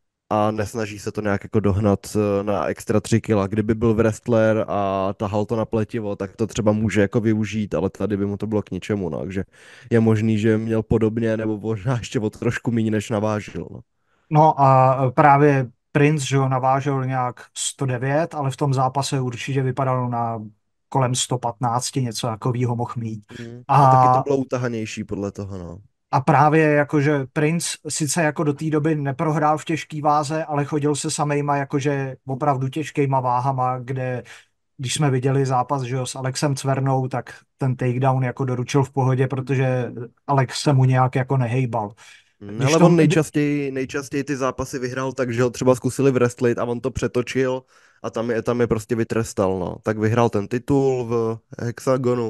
a nesnaží se to nějak jako dohnat eh, na extra tři kila. Kdyby byl wrestler a tahal to na pletivo, tak to třeba může jako využít, ale tady by mu to bylo k ničemu, no. Takže je možný, že měl podobně nebo možná ještě o trošku méně, než navážil, no. No a právě Prince, že ho navážel nějak sto devět, ale v tom zápase určitě vypadal na kolem sto patnáct, něco takového mohl mít. Mm. A taky to A, bylo utahanější podle toho, no. a právě jakože Prince sice jako do té doby neprohrál v těžké váze, ale chodil se samejma jakože opravdu těžkýma váhama, kde když jsme viděli zápas, že jo, s Alexem Cvernou, tak ten takedown jako doručil v pohodě, protože Alex se mu nějak jako nehejbal. Mm, Když Ale to, on nejčastěji, nejčastěji ty zápasy vyhrál tak, že ho třeba zkusili wrestlit a on to přetočil a tam je, tam je prostě vytrestal, no. Tak vyhrál ten titul v Hexagonu.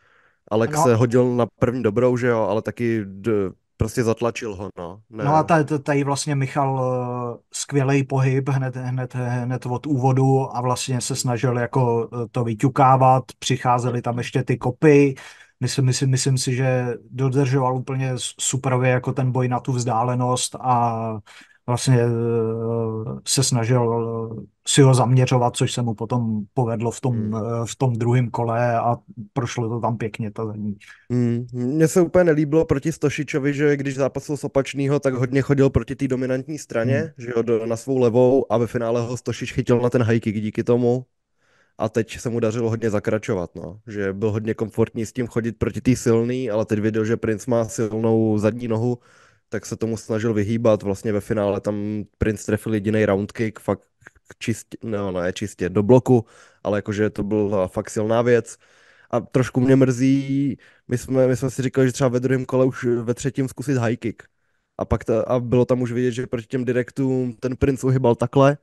Alex no, se hodil na první dobrou, že jo, ale taky d- prostě zatlačil ho, no. No a Ne. ta- ta- tady vlastně Michal skvělý pohyb hned, hned, hned od úvodu a vlastně se snažil jako eh, to vyťukávat, přicházely tam ještě ty kopy, myslím, myslím, myslím si, že dodržoval úplně superově jako ten boj na tu vzdálenost a vlastně eh, se snažil eh, si ho zaměřovat, což se mu potom povedlo v tom, Hmm. eh, v tom druhém kole a prošlo to tam pěkně, ta zadní. Hmm. Mně se úplně nelíbilo proti Stošičovi, že když zápasil z opačného, tak hodně chodil proti té dominantní straně, Hmm. že jo, do, na svou levou a ve finále ho Stošič chytil na ten high kick díky tomu. A teď se mu dařilo hodně zakračovat, no. Že byl hodně komfortní s tím chodit proti té silný, ale teď viděl, že Prince má silnou zadní nohu, tak se tomu snažil vyhýbat. Vlastně ve finále tam Prince trefil jediný round kick, fakt čistě, no ne čistě, do bloku, ale jakože to byla fakt silná věc. A trošku mě mrzí, my jsme, my jsme si říkali, že třeba ve druhém kole už ve třetím zkusit high kick. A pak ta, a bylo tam už vidět, že proti těm direktům ten Prince uhybal takhle,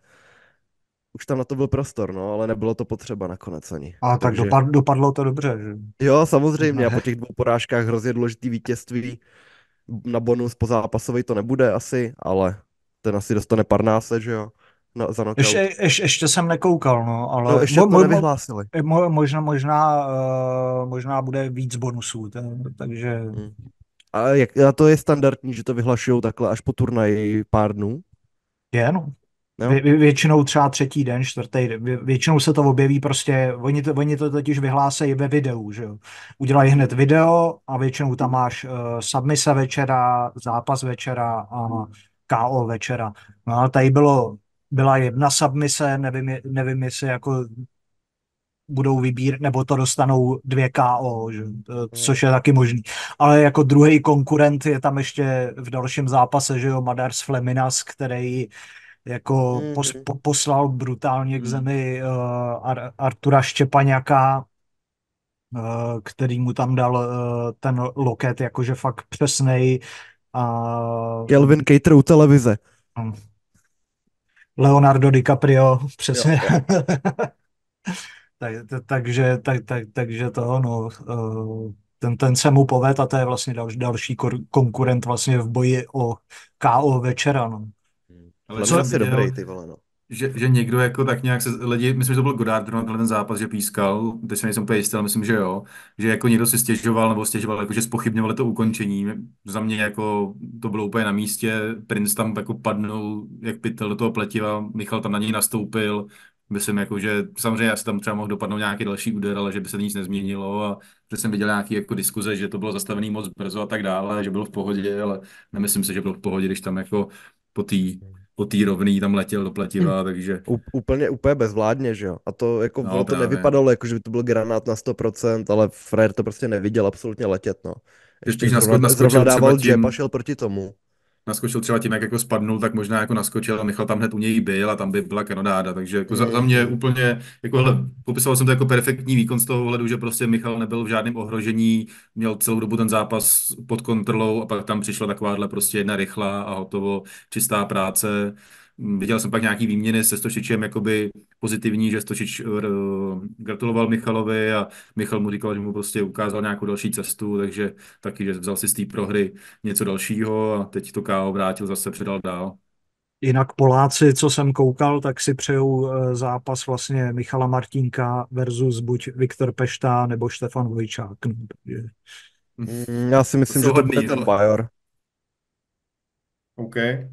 už tam na to byl prostor, no, ale nebylo to potřeba nakonec ani. A tak Takže dopad, dopadlo to dobře, že? jo, samozřejmě, a po těch dvou porážkách hrozně důležitý vítězství na bonus po zápasový to nebude asi, ale ten asi dostane Parnáse, že jo, na, za knockout. Ještě, ještě, ještě jsem nekoukal, no, ale No, ještě mo, to mo, mo, nevyhlásili. mo, možná, možná, uh, možná bude víc bonusů, to, takže Hmm. A, jak, a to je standardní, že to vyhlašují takhle až po turnaji pár dnů? je, no. Jo. Vě, vě- většinou třeba třetí den, čtvrtý den, vě- většinou se to objeví prostě, oni to, oni to totiž vyhlásejí ve videu, že jo. Udělají hned video a většinou tam máš uh, submise večera, zápas večera a K O večera. No ale tady bylo, byla jedna submise, nevím, je- nevím jestli jako budou vybírat, nebo to dostanou dvě K O, že? To- což je taky možný. Ale jako druhý konkurent je tam ještě v dalším zápase, že jo, Madars Fleminas, který jako pos, Mhm. po, poslal brutálně k Hmm. zemi uh, Ar, Artura Štěpaňáka, uh, který mu tam dal uh, ten loket jakože fakt přesnej a Kelvin Cater u televize. um, Leonardo DiCaprio, Jo, přesně. jo. tak, tak, takže, tak, tak, takže to, no, uh, ten, ten se mu poved a to je vlastně další, další kor, konkurent vlastně v boji o K O večera, no. Ale Co- jsem Fleminas je viděl, dobrý, ty vole, no. že, že někdo jako tak nějak se lidi, myslím, že to byl Goddard na tenhle ten zápas, že pískal, teď se nejsem úplně jistý, ale myslím, že jo, že jako někdo si stěžoval nebo stěžoval, jako že zpochybňovali to ukončení. Za mě jako to bylo úplně na místě, Prince tam jako padnul, jak pytel do toho pletiva, Michal tam na něj nastoupil, myslím jako, že samozřejmě asi tam třeba mohl dopadnout nějaký další úder, ale že by se nic nezměnilo a že jsem viděl nějaký jako diskuze, že to bylo zastavený moc brzo a tak dále, že bylo v pohodě, ale nemyslím si, že bylo v pohodě, když tam jako po té po té rovný tam letěl do pletiva, takže U, úplně, úplně bezvládně, že jo. A to jako, no ono to právě. nevypadalo, jako že by to byl granát na sto procent, ale Frér to prostě neviděl absolutně letět, no. Že Ještě spíš nasko- zrovna, naskočil zrovna třeba dával tím- jab a šel proti tomu. Naskočil třeba tím, jak jako spadnul, tak možná jako naskočil a Michal tam hned u něj byl a tam by byla kanonáda, takže jako za, za mě Mhm. úplně, jako hele, popisoval jsem to jako perfektní výkon z toho ohledu, že prostě Michal nebyl v žádném ohrožení, měl celou dobu ten zápas pod kontrolou a pak tam přišla takováhle prostě jedna rychlá a hotovo, čistá práce. Mm, Viděl jsem pak nějaký výměny se Stošičem, jakoby pozitivní, že Stošič uh, gratuloval Michalovi a Michal mu říkal, že mu prostě ukázal nějakou další cestu, takže taky, že vzal si z té prohry něco dalšího a teď to K O vrátil, zase předal dál. Jinak Poláci, co jsem koukal, tak si přejou eh, zápas vlastně Michala Martínka versus buď Viktor Pešta nebo Štefan Vojčák. No, takže Mm, Já si myslím, jsou že to hodný, bude ten ale- Bajor. OK.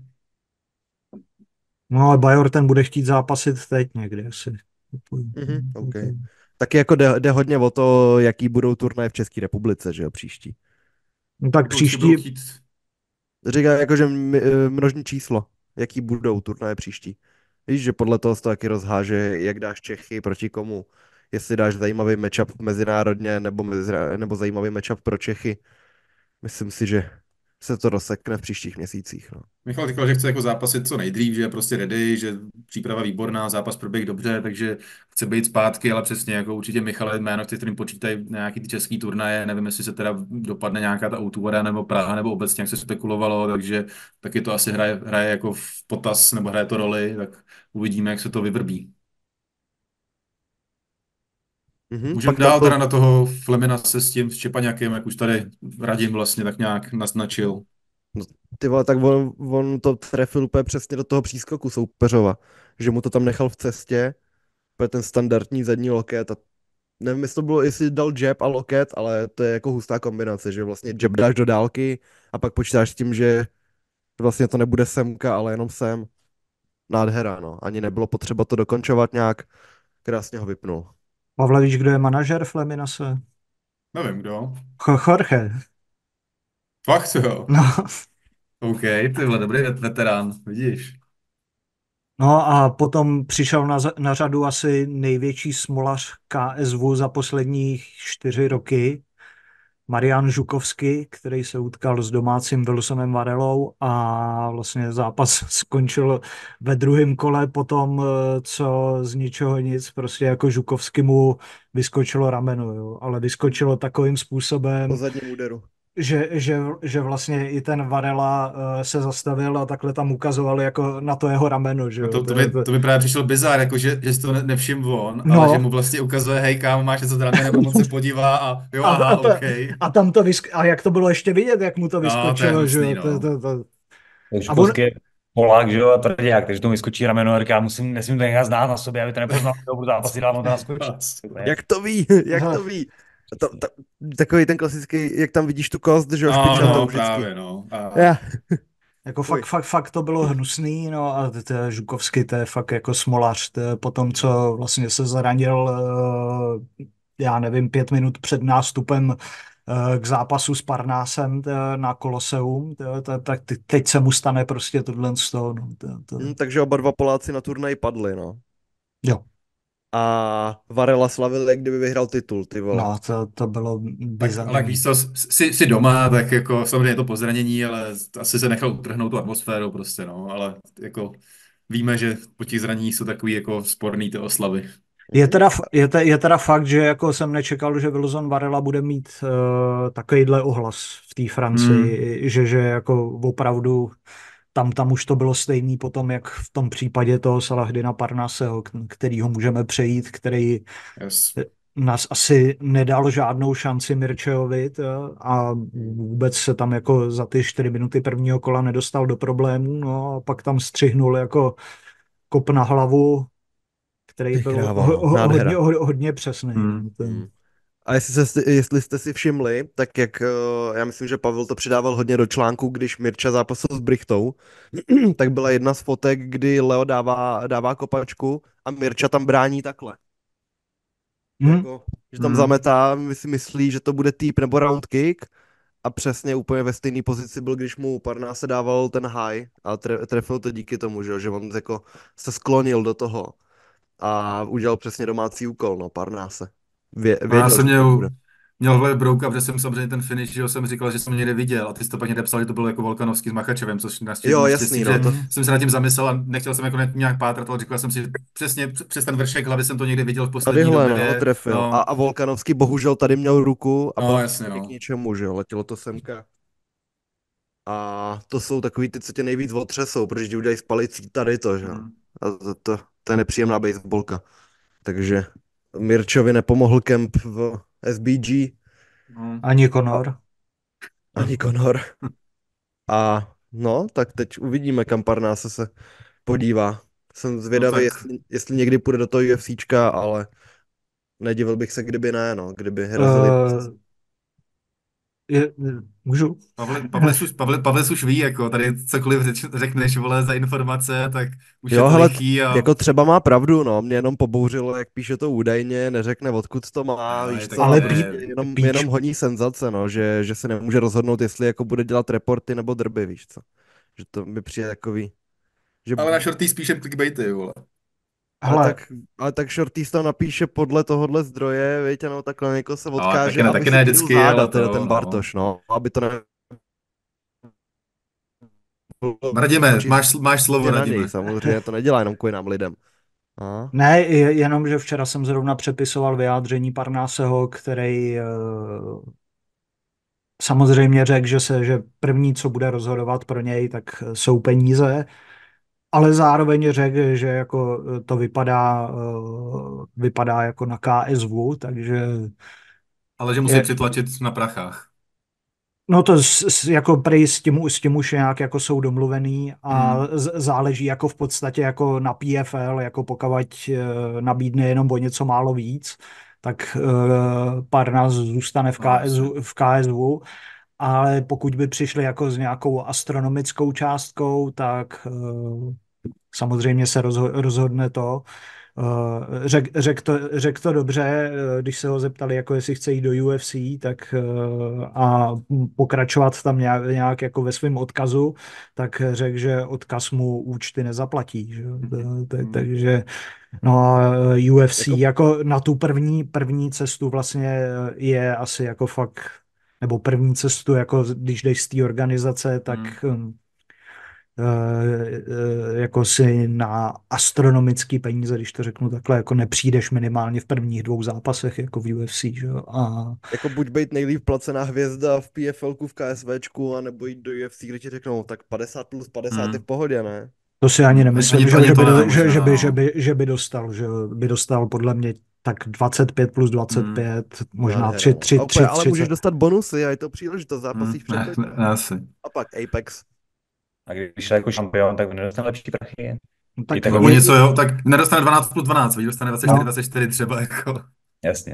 no ale Bajor ten bude chtít zápasit teď někdy asi. Mhm, OK. Taky jako jde, jde hodně o to, jaký budou turnaje v České republice, že jo, příští. No tak Jako určitě příští, budou chtít. Říká jakože mi- eh, množní číslo, jaký budou turnaje příští. Víš, že podle toho se to taky rozháže, jak dáš Čechy proti komu. Jestli dáš zajímavý matchup mezinárodně, nebo, mezi, nebo zajímavý matchup pro Čechy. Myslím si, že se to rozsekne v příštích měsících. No. Michal říkal, že chce jako zápasit co nejdřív, že je prostě ready, že příprava výborná, zápas proběh dobře, takže chce být zpátky, ale přesně jako určitě Michal je jméno, se kterým počítají nějaký ty český turnaje, nevím, jestli se teda dopadne nějaká ta Outuara nebo Praha, nebo obecně, jak se spekulovalo, takže taky to asi hraje, hraje jako v potaz, nebo hraje to roli, tak uvidíme, jak se to vyvrbí. Mhm, Můžeme pak tam dál byl, teda na toho Flemina se s tím Štěpaňákem, jak už tady Radim vlastně tak nějak naznačil. ty vole, tak on, on to trefil úplně přesně do toho přískoku soupeřova, že mu to tam nechal v cestě, úplně ten standardní zadní loket a nevím, jestli to bylo, jestli dal jab a loket, ale to je jako hustá kombinace, že vlastně jab dáš do dálky a pak počítáš s tím, že vlastně to nebude semka, ale jenom sem. Nádhera, no. Ani nebylo potřeba to dokončovat nějak. Krásně ho vypnul. Pavle, víš, kdo je manažer Fleminase? Nevím, kdo. Ch- Jorge. Fakt jo. No. OK, tyhle, dobrý vet- veterán, vidíš. No a potom přišel na, za- na řadu asi největší smolař K S V za poslední čtyři roky, Marian Žukovský, který se utkal s domácím Wilsonem Varelou a vlastně zápas skončil ve druhém kole potom, eh, co z ničeho nic, prostě jako Žukovsky mu vyskočilo rameno, jo, ale vyskočilo takovým Po způsobem, zadním úderu. že, že, že vlastně i ten Varela uh, se zastavil a takhle tam ukazoval jako na to jeho rameno, že jo. No to, to, je- mi, to mi právě přišlo bizár, jako že, že si to ne, nevšiml on, No. ale že mu vlastně ukazuje, hej kámo, máš něco zraně, nebo on se podívá a jo, A, aha, a, to, OK. a tam to vysk- a jak to bylo ještě vidět, jak mu to No, to je vyskočilo, že hnusný, jo. no. To, to, to. Školský je Polák, že jo, a tvrdák, takže to vyskočí rameno a říká, musím, nesmím to nechat znát na sobě, aby to nepoznal, kdo budu zápasit, dál mu to naskočí. Jak to ví? Jak Aha. to ví? To, to, takový ten klasický, jak tam vidíš tu kost, že jo, No, špičatou no, vždycky. právě, no. A Já. Jako Fuj. fakt, fakt, fakt to bylo hnusný, no a to je Žukovský, to je fakt jako smolař, to je po tom, co vlastně se zranil, eh, já nevím, pět minut před nástupem eh, k zápasu s Parnásem to je na Koloseum, to je- to je- tak te- teď se mu stane prostě tohle z toho, no, to, to, Hm, takže oba dva Poláci na turnaji padli, no. jo, A Varela slavil, jak kdyby vyhrál titul, ty vole. no, to, to bylo Tak, ale tak bizarní. víš co, jsi, jsi doma, tak jako samozřejmě je to po zranění, ale asi se nechal utrhnout tu atmosféru prostě, no, ale jako víme, že po těch zraněních jsou takový jako sporný ty oslavy. Je teda, f- je, te, je teda fakt, že jako jsem nečekal, že Wilson Varela bude mít uh, takovýhle ohlas v té Francii, Hmm. že, že jako opravdu tam, tam už to bylo stejný potom, jak v tom případě toho Salahdina Parnaseho, k- kterýho můžeme přejít, který Yes. nás asi nedal žádnou šanci Mirčejovi t- a vůbec se tam jako za ty čtyři minuty prvního kola nedostal do problémů, no a pak tam střihnul jako kop na hlavu, který Ty byl krávo, ho, no. ho, Nádhera. hodně, ho, hodně přesný. Hmm. no, ten- Hmm. A jestli, se, jestli jste si všimli, tak jak, eh, já myslím, že Pavel to přidával hodně do článku, když Mirča zápasil s Brichtou, tak byla jedna z fotek, kdy Leo dává, dává kopačku a Mirča tam brání takhle. Hmm. Jako, že tam Hmm. zametá, my si myslí, že to bude týp nebo round kick a přesně úplně ve stejné pozici byl, když mu Parnáse dával ten high a tre, trefil to díky tomu, že, jo, že on jako se sklonil do toho a udělal přesně domácí úkol, no, Parnáse. Vě, No, já věděl, jsem že to měl, bude. měl v hlavě brouka, protože jsem samozřejmě ten finish, že jo, jsem říkal, že jsem ho někde viděl a ty jsi to pak někde psal, že to bylo jako Volkanovský s Machačevem, což naštěstí, Jo, naštěstí, jasný, no, že to, jsem se nad tím zamyslel a nechtěl jsem jako nějak pátrat, ale říkal jsem si, přesně přes ten vršek hlavy jsem to někde viděl v poslední tadyhle, no, době. trefil. A, No, a Volkanovský bohužel tady měl ruku a no byl jasně, k no. ničemu, že jo, letělo to semka. A to jsou takový ty, co tě nejvíc otřesou, protože ti udělají spalicí tady to, že jo. Hmm. A to, to, to je nepříjemná baseballka. Takže Mirčovi nepomohl kemp v S B G No. Ani a Conor. ani Conor. A no, tak teď uvidíme, kam Parnáse se podívá. Jsem No zvědavý, tak, jestli, jestli někdy půjde do toho UFCčka, ale nedivil bych se, kdyby ne, no, kdyby razili. Uh, je, můžu? Pavle, Pavle, už, Pavle, Pavle už ví, jako tady cokoliv řeč, řekneš, vole, za informace, tak už je Jo, to hele, lichý a... jako třeba má pravdu, no, mě jenom pobouřilo, jak píše to údajně, neřekne, odkud to má, Ne, víš tak co, Ale a to pí, prostě je... jenom, píč, jenom honí senzace, no, že, že se nemůže rozhodnout, jestli jako bude dělat reporty nebo drby, víš co, že to mi přijde takový, že, Ale na shorty spíše clickbaity, vole. ale hele, tak, ale tak Shortýs tam napíše podle tohohle zdroje, víte, no, takhle někoho se No, odkáže, taky ne, aby taky si ne kryl vždycky, záda, ale to teda jo, ten no. Bartoš, no, aby to ne Radíme, čistě máš, máš slovo, na něj, Radíme. samozřejmě, to nedělá jenom kvůli nám lidem. A? ne, je- jenom, že včera jsem zrovna přepisoval vyjádření Parnáseho, který uh, samozřejmě řekl, že se, že první, co bude rozhodovat pro něj, tak jsou peníze, ale zároveň řekl, že jako to vypadá, uh, vypadá jako na K S V, takže Ale že musí je, přitlačit na prachách. no to s, s, jako prej s tím, s tím už nějak jako jsou domluvený a Hmm. z, záleží jako v podstatě jako na P F L, jako pokud uh, nabídne jenom o něco málo víc, tak uh, Parnas zůstane v, No, jasně. K S V, v K S V, ale pokud by přišli jako s nějakou astronomickou částkou, tak uh, samozřejmě se rozho- rozhodne to. Uh, řek, řek, to, řek to dobře, uh, když se ho zeptali, jako jestli chce jít do U F C, tak uh, a pokračovat tam nějak, nějak jako ve svém odkazu, tak řekl, že odkaz mu účty nezaplatí. Že? Mhm. Tak, Hmm. takže no a U F C Jako, jako na tu první, první cestu vlastně je asi jako fakt, nebo první cestu, jako když jdeš z té organizace, tak Hmm. um, eh, eh, jako si na astronomický peníze, když to řeknu takhle, jako nepřijdeš minimálně v prvních dvou zápasech jako v U F C, že jo? A jako buď být nejlíp placená hvězda v PFLku, v KSVčku, anebo jít do U F C, kde ti řeknou, tak padesát plus padesát je v Hmm. pohodě, ne? to si ani Ani, nemyslím, ani, že, ani že, by, to ne, do, že, možná, že, by, že, no. by, že by dostal, že by dostal podle mě tak dvacet pět plus Hmm. dvacet pět, možná Nádhera, tři, no. tři, A úplně, tři, ale můžeš třicet. dostat bonusy a je to příležitost, Hmm. zápasíš před Ne, titulem. ne, asi. A pak Apex. A když je jako šampion, tak nedostane lepší prachy. No I tak tak Nebo je, něco, jo, tak nedostane dvacet plus dvacet, víš, dostane dvacet čtyři, no, dvacet čtyři třeba, jako. jasně. No.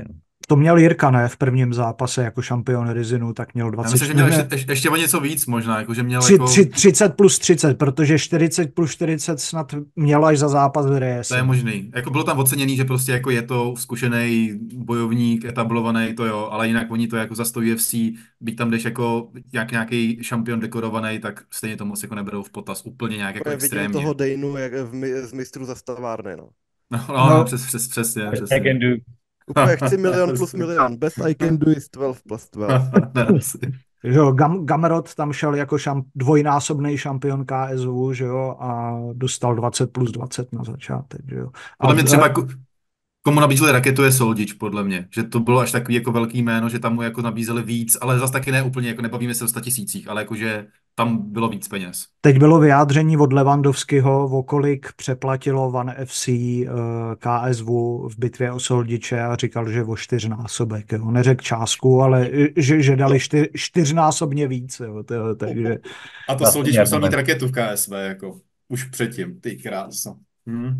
to měl Jirka, ne? V prvním zápase jako šampion Rizinu, tak měl Já dvacet myslím, že měl ještě, ještě, ještě o něco víc možná, jako že měl tři, tři, jako, třicet plus třicet, protože čtyřicet plus čtyřicet snad měl až za zápas v to je Reyesem. možný. Jako bylo tam oceněný, že prostě jako je to zkušený bojovník, etablovaný, to jo, ale jinak oni to jako za sto U F C, byť tam jdeš jako jak nějaký šampion dekorovaný, tak stejně to moc jako neberou v potaz úplně nějak jako Já vidím extrémně. toho Dejnu jak v mi, z mistrů za stavárny, no. No, no, No. no přes, přes, přesně, I přesně. can do. Úplně chci milion plus milion. Best I can do is twelve plus twelve. Ne, asi. Že jo, Gam, Gamrot tam šel jako šamp, dvojnásobný šampion K S V, že jo, a dostal dvacet plus dvacet na začátek, že jo. Podle A- mě třeba ko- komu nabízeli raketu je Soldič, podle mě. Že to bylo až takový jako velký jméno, že tam mu jako nabízeli víc, ale zase taky ne úplně, jako nebavíme se o statisících, ale jakože tam bylo víc peněz. Teď bylo vyjádření od Levandovského, o kolik přeplatilo One F C uh, K S V v bitvě o Soldiče a říkal, že o čtyřnásobek. Jo. Neřekl částku, ale že, že dali čtyř, čtyřnásobně víc. Jo. To, takže... A to Já- Soldič já musel to mít ne. raketu v K S V, jako už předtím, ty krása. Hm.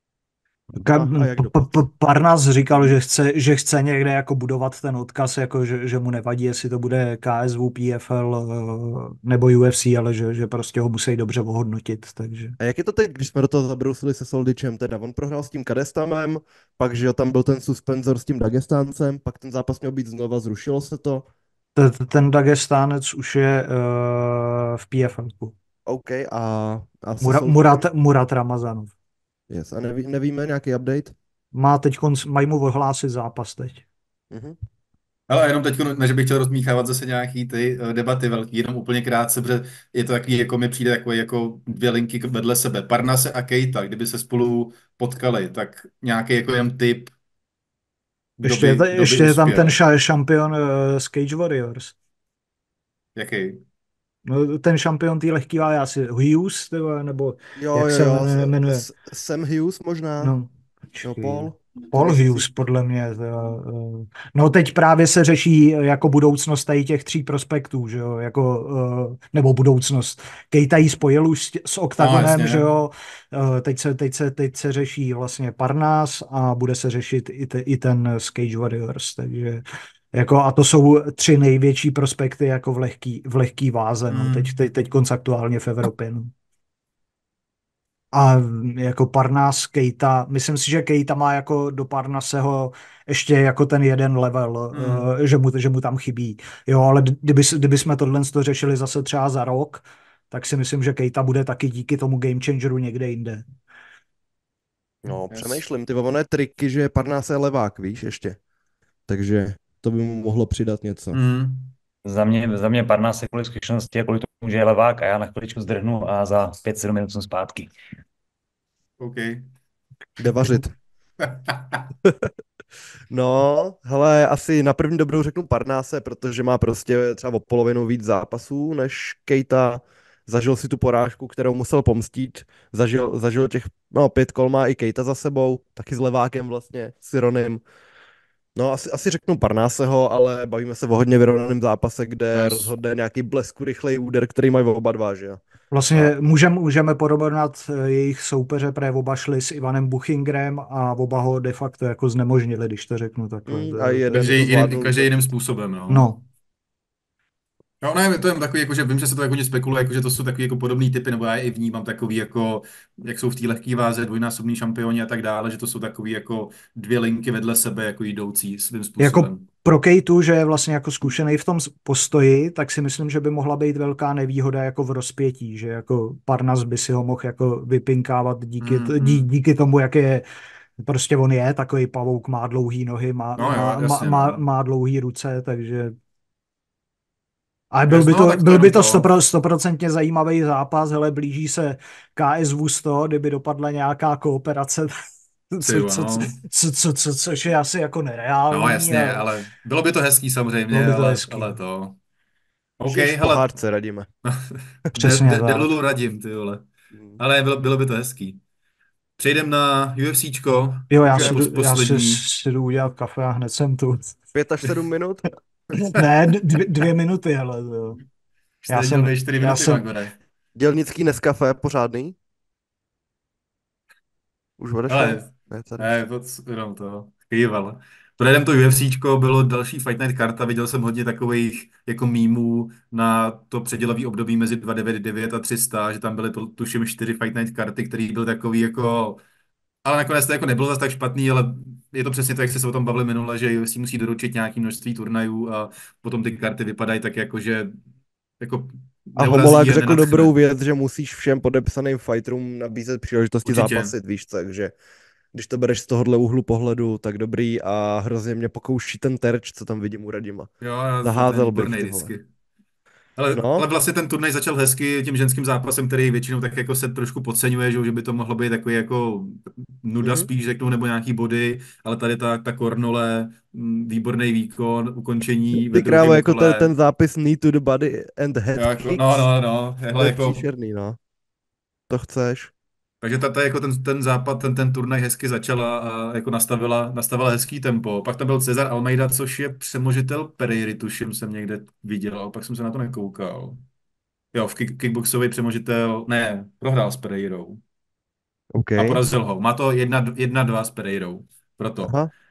Ka- A- a jak P- dopadl? P- Parnas říkal, že chce, že chce někde jako budovat ten odkaz, jako že, že mu nevadí, jestli to bude K S V, P F L eh, nebo U F C, ale že, že prostě ho musí dobře ohodnotit. Takže. A jak je to teď, když jsme do toho zabrousili se Soldičem, teda on prohrál s tím Kadestamem, pak že jo, tam byl ten suspenzor s tím Dagestáncem, pak ten zápas měl být znova, zrušilo se to. T- t- Ten Dagestánec už je uh, v P F L. OK, a, a se Mura, Soldičem? Murat, Murat Ramazanov. Yes. A neví, nevíme nějaký update? Má teď, mají mu ohlásit zápas teď. Mhm. Ale jenom teď, ne, že bych chtěl rozmíchávat zase nějaký ty uh, debaty velký, jenom úplně krátce, protože je to takový, jako mi přijde takový jako dvě linky vedle sebe. Parnase a Keita, kdyby se spolu potkali, tak nějaký jako jen tip, kdo Ještě, je, by, ta- kdo by ještě je tam uspěl. ten ša, šampion uh, z Cage Warriors. Jaký? No, ten šampion té lehký váhy, asi Hughes, nebo, nebo Jo, jak jo, se jo, jmenuje- jmenuje. S- Sam Hughes možná? No, Jo, počkej. Paul? Paul Nejsi Hughes, si- podle mě. to, uh, No teď právě se řeší jako budoucnost tady těch tří prospektů, že jo, jako, uh, nebo budoucnost. Keita jí spojil už s, s No, Octagonem, jasně. že jo, uh, teď se, teď, se, teď se řeší vlastně Parnas a bude se řešit i, te, i ten z Cage Warriors, takže jako, a to jsou tři největší prospekty jako v lehký, v lehký váze, no, Mm. teď, teď, teď aktuálně v Evropě, no. A jako Parnas, Keita, myslím si, že Keita má jako do Parnaseho ještě jako ten jeden level, Hmm. uh, že, mu, že mu tam chybí. Jo, ale kdyby, kdyby jsme tohle to řešili zase třeba za rok, tak si myslím, že Keita bude taky díky tomu game changeru někde jinde. No, Yes. přemýšlím, ty ono je triky, že Parnás je levák, víš, ještě. Takže to by mu mohlo přidat něco. Mm. Za mě, za mě Parnas je kvůli zkušenosti a kvůli tomu, že je levák a já na chviličku zdrhnu a za pět sedm minut jsem zpátky. OK. Jde vařit. No, hele, asi na první dobrou řeknu Parnáse, protože má prostě třeba o polovinu víc zápasů než Keita. Zažil si tu porážku, kterou musel pomstít. Zažil, zažil těch, no, pět kol má i Keita za sebou, taky s levákem vlastně, s Ironem. No, asi, asi řeknu Parnáseho, ale bavíme se o hodně vyrovnaném zápase, kde Nice. rozhodne nějaký blesku rychlej úder, který mají oba dva, že jo. Vlastně můžeme můžeme porovnat eh, jejich soupeře, protože oba šli s Ivanem Buchingrem a oba ho de facto jako znemožnili, když to řeknu takhle. Mm, To- a to- jeden- Každý, to jiným, zvládnul. každý jiným způsobem, no. No, No ne, to je takový, jako, že vím, že se to jako spekuluje, jako, že to jsou takový jako podobný typy, nebo já je i vnímám takový, jako, jak jsou v té lehké váze dvojnásobní šampioni a tak dále, že to jsou takový jako dvě linky vedle sebe, jako jdoucí svým způsobem. jako pro Kejtu, že je vlastně jako zkušený v tom postoji, tak si myslím, že by mohla být velká nevýhoda jako v rozpětí, že jako Parnas by si ho mohl jako vypinkávat díky, Mm, mm. dí, díky tomu, jak je prostě on je takový pavouk, má dlouhý nohy, má, No jo, má, jasně, má, no. má dlouhý ruce, takže ale byl by No, to, tak to byl jenom by to to. stopro- stoprocentně zajímavý zápas, hele, blíží se K S V sto, kdyby dopadla nějaká kooperace, co, Ty, co, no. co, co, co, což je asi jako nereálný. No jasně, ale- ale bylo by to hezký samozřejmě, Bylo by to ale, hezký. ale to... OK, Žiješ v hele, pohádce, radíme. Přesně de, de, tak. Delulu radím, ty vole. Ale bylo, bylo by to hezký. Přejdem na UFCčko. Jo, já Už si, jako jdu- já si, poslední. si jdu udělat kafe a hned jsem tu. Pět až sedm minut? Ne, dvě, dvě minuty, hele. To. Jste Já jsem- dělali čtyři já minuty, jsem- Magore. Dělnický Nescafé, pořádný? Už odešel? Ale, Ne, tady. ne, to c- jenom to, kýval. Projedem to UFCčko, bylo další Fight Night karta, viděl jsem hodně takových jako mýmů na to předělový období mezi dvě stě devadesát devět a tři sta, že tam byly to, tuším čtyři Fight Night karty, který byl takový jako, ale nakonec to jako nebylo zase tak špatný, ale je to přesně to, jak jste se o tom bavili minule, že U F C musí doručit nějaké množství turnajů a potom ty karty vypadají tak jako, že jako A neurazí Homolák je, řekl dobrou nenadchne. věc, že musíš všem podepsaným fighterům nabízet příležitosti Určitě. zápasit, víš co, takže když to bereš z tohohle úhlu pohledu, tak dobrý a hrozně mě pokouší ten terč, co tam vidím u Radima. Jo, já- ten je Zaházel bych, výborný ty vole. vždycky. Ale, No, ale vlastně ten turnaj začal hezky tím ženským zápasem, který většinou tak jako se trošku podceňuje, že, jo, že by to mohlo být takový jako nuda mhm. spíš řeknu, nebo nějaký body, ale tady ta, ta Kornole, mm, výborný výkon, ukončení ve Ty krávo, druhém jako ten, kole. ten zápis knee to the body and head Jo, jako, no, kicks, no, no, to hele, je jako, příšerný, no. To chceš. takže ta, ta, jako ten, ten západ, ten, ten turnaj hezky začala a jako nastavila, nastavila hezký tempo. Pak tam byl Cezar Almeida, což je přemožitel Pereiry, tuším, jsem někde viděl, ale pak jsem se na to nekoukal. Jo, v kick, kickboxový přemožitel, ne, prohrál s Pereirou OK. a porazil ho. Má to jedna, jedna dva s Pereirou, proto. Aha.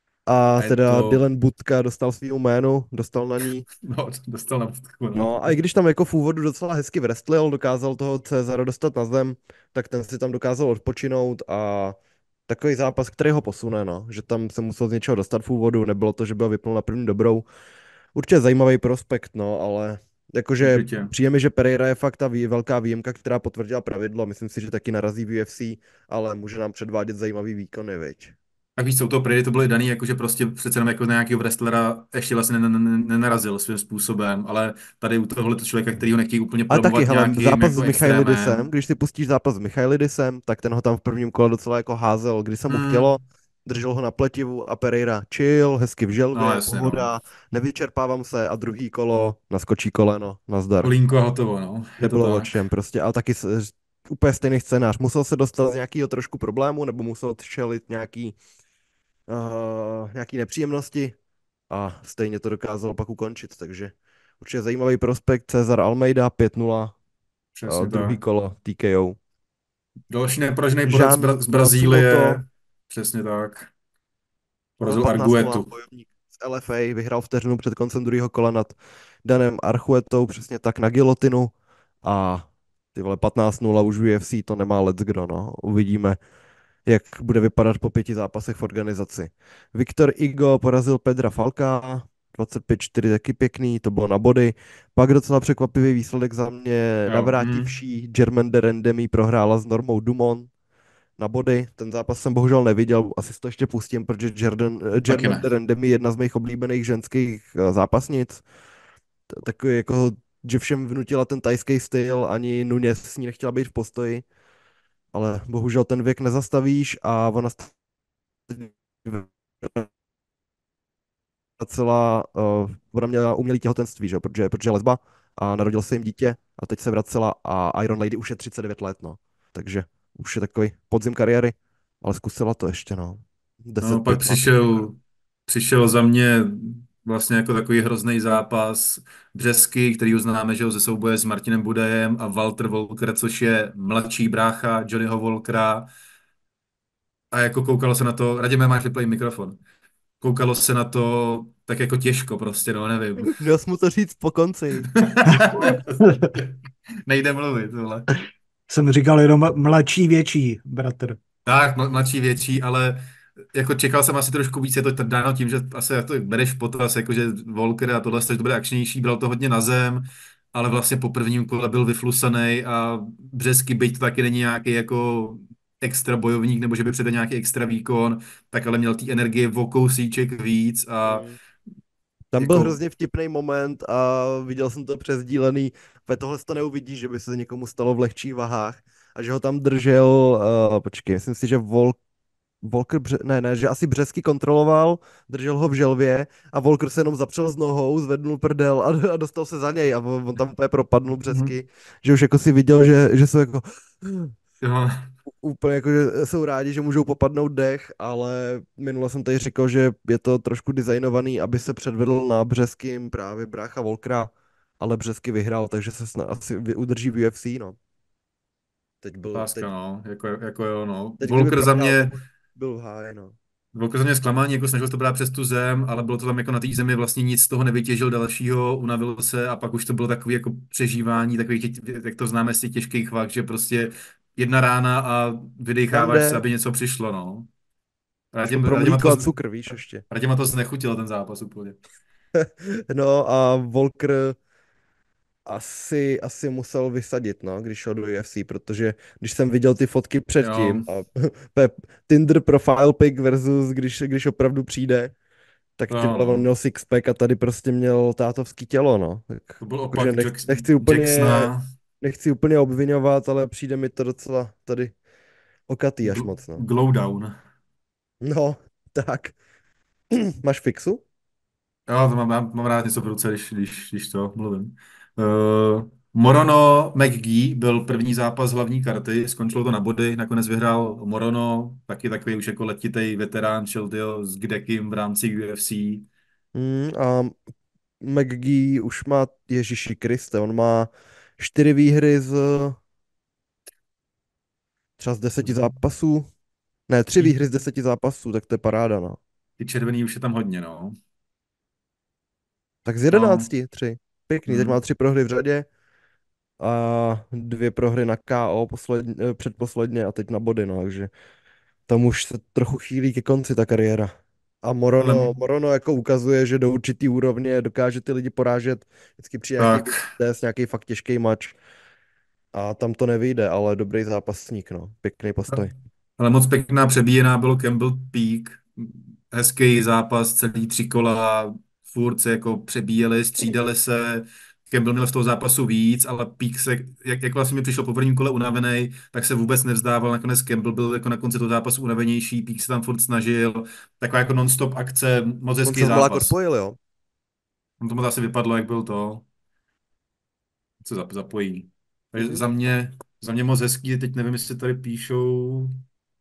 A A je teda to, Dylan Budka dostal svýmu jménu, dostal na ní. no, dostal na potku, no. No a i když tam jako v úvodu docela hezky wrestlil, dokázal toho Cezara dostat na zem, tak ten si tam dokázal odpočinout a takový zápas, který ho posune, no. Že tam se musel z něčeho dostat v úvodu, nebylo to, že by ho vypnul na první dobrou. Určitě zajímavý prospekt, no, ale jakože Určitě. přijde mi, že Pereira je fakt ta vý, velká výjimka, která potvrdila pravidlo. Myslím si, že taky narazí v U F C, ale může nám předvádět zajímavý výkony, viď. Tak víš co, u toho Pereiry to bylo daný, jakože prostě přece jenom jako na nějakého wrestlera ještě vlastně nen- nen- nenarazil svým způsobem, ale tady u tohohle člověka, který ho nechtějí úplně Ale taky, promovat hele, nějakým zápas jako s Michailidisem, extrémem. když si pustíš zápas s Michailidisem, tak ten ho tam v prvním kole docela jako házel, kdy se mu chtělo, Hmm, držel ho na pletivu a Pereira chill, hezky v no želvě, jasně, no. pohoda, nevyčerpávám se a druhý kolo, naskočí koleno, nazdar. Kolínko a hotovo, no. Je to Nebylo o tak. čem prostě, ale taky s- úplně stejný scénář. Musel se dostat z nějakého trošku problému, nebo musel čelit nějaký, uh, nějaký nepříjemnosti a stejně to dokázal pak ukončit, takže určitě zajímavý prospekt Cezar Almeida pět nula, uh, Přesně druhý tak. kolo T K O. Další neporažený borec z, Jean Bra- z Matsumoto, Brazílie. Přesně tak. uh, Porazil patnáct nula, Arguetu. bojovník z L F A, vyhrál vteřinu před koncem druhého kola nad Danem Archuetou, přesně tak na gilotinu a ty vole patnáct nula už v U F C to nemá let's kdo, no. Uvidíme, jak bude vypadat po pěti zápasech v organizaci. Viktor Igo porazil Pedra Falka, dvacet pět čtyři taky pěkný, to bylo na body. Pak docela překvapivý výsledek za mě Jo, hm. navrátivší German Derendemi prohrála s Normou Dumont na body. Ten zápas jsem bohužel neviděl, asi si to ještě pustím, protože Jordan, Taky German ne. Derendemi je jedna z mých oblíbených ženských eh, zápasnic. T- Takový jako, že všem vnutila ten tajský styl, ani Nunes s ní nechtěla být v postoji, ale bohužel ten věk nezastavíš a ona vracela, uh, ona měla umělý těhotenství, že? Protože, protože je lesba a narodil se jim dítě a teď se vracela a Iron Lady už je třicet devět let, no. Takže už je takový podzim kariéry, ale zkusila to ještě, no. No, deset pak pět má to super. přišel, přišel za mě vlastně jako takový hrozný zápas Břesky, který známe, že ho ze souboje s Martinem Budajem a Walter Volker, což je mladší brácha Johnnyho Volkera. A jako koukalo se na to, Radime, máš vyplay mikrofon. Koukalo se na to tak jako těžko prostě, no nevím. Měl jsi mu to říct po konci. Nejde mluvit, tohle. Jsem říkal jenom mladší, větší, bratr. Tak, ml- mladší, větší, ale jako čekal jsem asi trošku víc, je to dáno tím, že asi to bereš v potaz, jakože Volker a tohle, to bude akčnější, bral to hodně na zem, ale vlastně po prvním kole byl vyflusaný a Břesky, byť to taky není nějaký jako extra bojovník, nebo že by předal nějaký extra výkon, tak ale měl té energie o kousíček víc a Mm. Tam byl jako, hrozně vtipný moment a viděl jsem to přesdílený. Ve tohle to neuvidíš, že by se někomu stalo v lehčích vahách a že ho tam držel, uh, počkej, myslím si, že Vol Volker, bře- ne, ne, že asi Břesky kontroloval, držel ho v želvě a Volker se jenom zapřel s nohou, zvednul prdel a, a dostal se za něj a on, on tam úplně propadnul Mhm. Břesky, že už jako si viděl, že, že jsou jako jo, úplně jako, že jsou rádi, že můžou popadnout dech, ale minule jsem tady řekl, že je to trošku designovaný, aby se předvedl na Břeským právě brácha Volkera, ale Břesky vyhrál, takže se snad asi vy- udrží v U F C, no. Teď byl, teď, otázka, no, jako, jako jo, no. teď kdyby Volker za prohrál, tak mě už byl v háji, no. Velké za mě zklamání, jako snažil se to brát přes tu zem, ale bylo to tam jako na té zemi vlastně nic z toho nevytěžil dalšího, unavil se a pak už to bylo takový jako přežívání, takový, tě- jak to známe z těch těžkých vah, že prostě jedna rána a vydecháváš se, Rande, aby něco přišlo, no. máš to Raděma, pro Raděma mlíko to, a z- cukr, víš ještě. Raděma to znechutilo ten zápas úplně. No a Volker asi, asi musel vysadit, no, když šel do U F C, protože když jsem viděl ty fotky Jo, předtím a pe- Tinder profile pic versus když, když opravdu přijde, tak ty no, vole, on no. měl sixpack a tady prostě měl tátovský tělo, no. Tak, To byl jakože opak nech, Jack, nechci úplně, Jacksona, nechci úplně obvinovat, ale přijde mi to docela tady okatý až gl- moc, no. Glowdown. No, tak. Máš fixu? Jo, to mám, mám, mám rád něco v ruce, když, když, když to mluvím. Uh, Morono McGee byl první zápas hlavní karty, skončilo to na body, nakonec vyhrál Morono, taky takový už jako letitej veterán, šel tyjo, s Gdekim v rámci U F C. Hmm, a McGee už má, Ježíši Kriste, on má čtyři výhry z třeba z deseti zápasů. Ne, tři Ty, výhry z deseti zápasů, tak to je paráda, no. ty červený už je tam hodně, no. Tak z No, jedenácti, tři. Pěkný, teď má hm. tři prohry v řadě a dvě prohry na K O posledně, eh, předposledně a teď na body, no, takže tam už se trochu chýlí ke konci ta kariéra. A Ale Morono, Morono jako ukazuje, že do určitý úrovně dokáže ty lidi porážet, vždycky přijde nějaký tak, big test, nějaký fakt těžký mač a tam to nevyjde, ale dobrý zápasník, no, pěkný postoj. ale moc pěkná přebíjená bylo Campbell Peak. Hezký zápas, celý tři kola, furt se jako přebíjeli, střídali se. Campbell měl z toho zápasu víc, ale Peak se, jak, jak vlastně mi přišel po prvním kole unavený, tak se vůbec nevzdával. Nakonec Campbell byl jako na konci toho zápasu unavenější, Peak se tam furt snažil. Taková jako non-stop akce, moc On hezký se zmlák zápas. odpojil, jo. On tomu asi vypadlo, jak byl to, co zap- zapojí. Takže Mhm. za mě, za mě moc hezký, teď nevím, jestli tady píšou,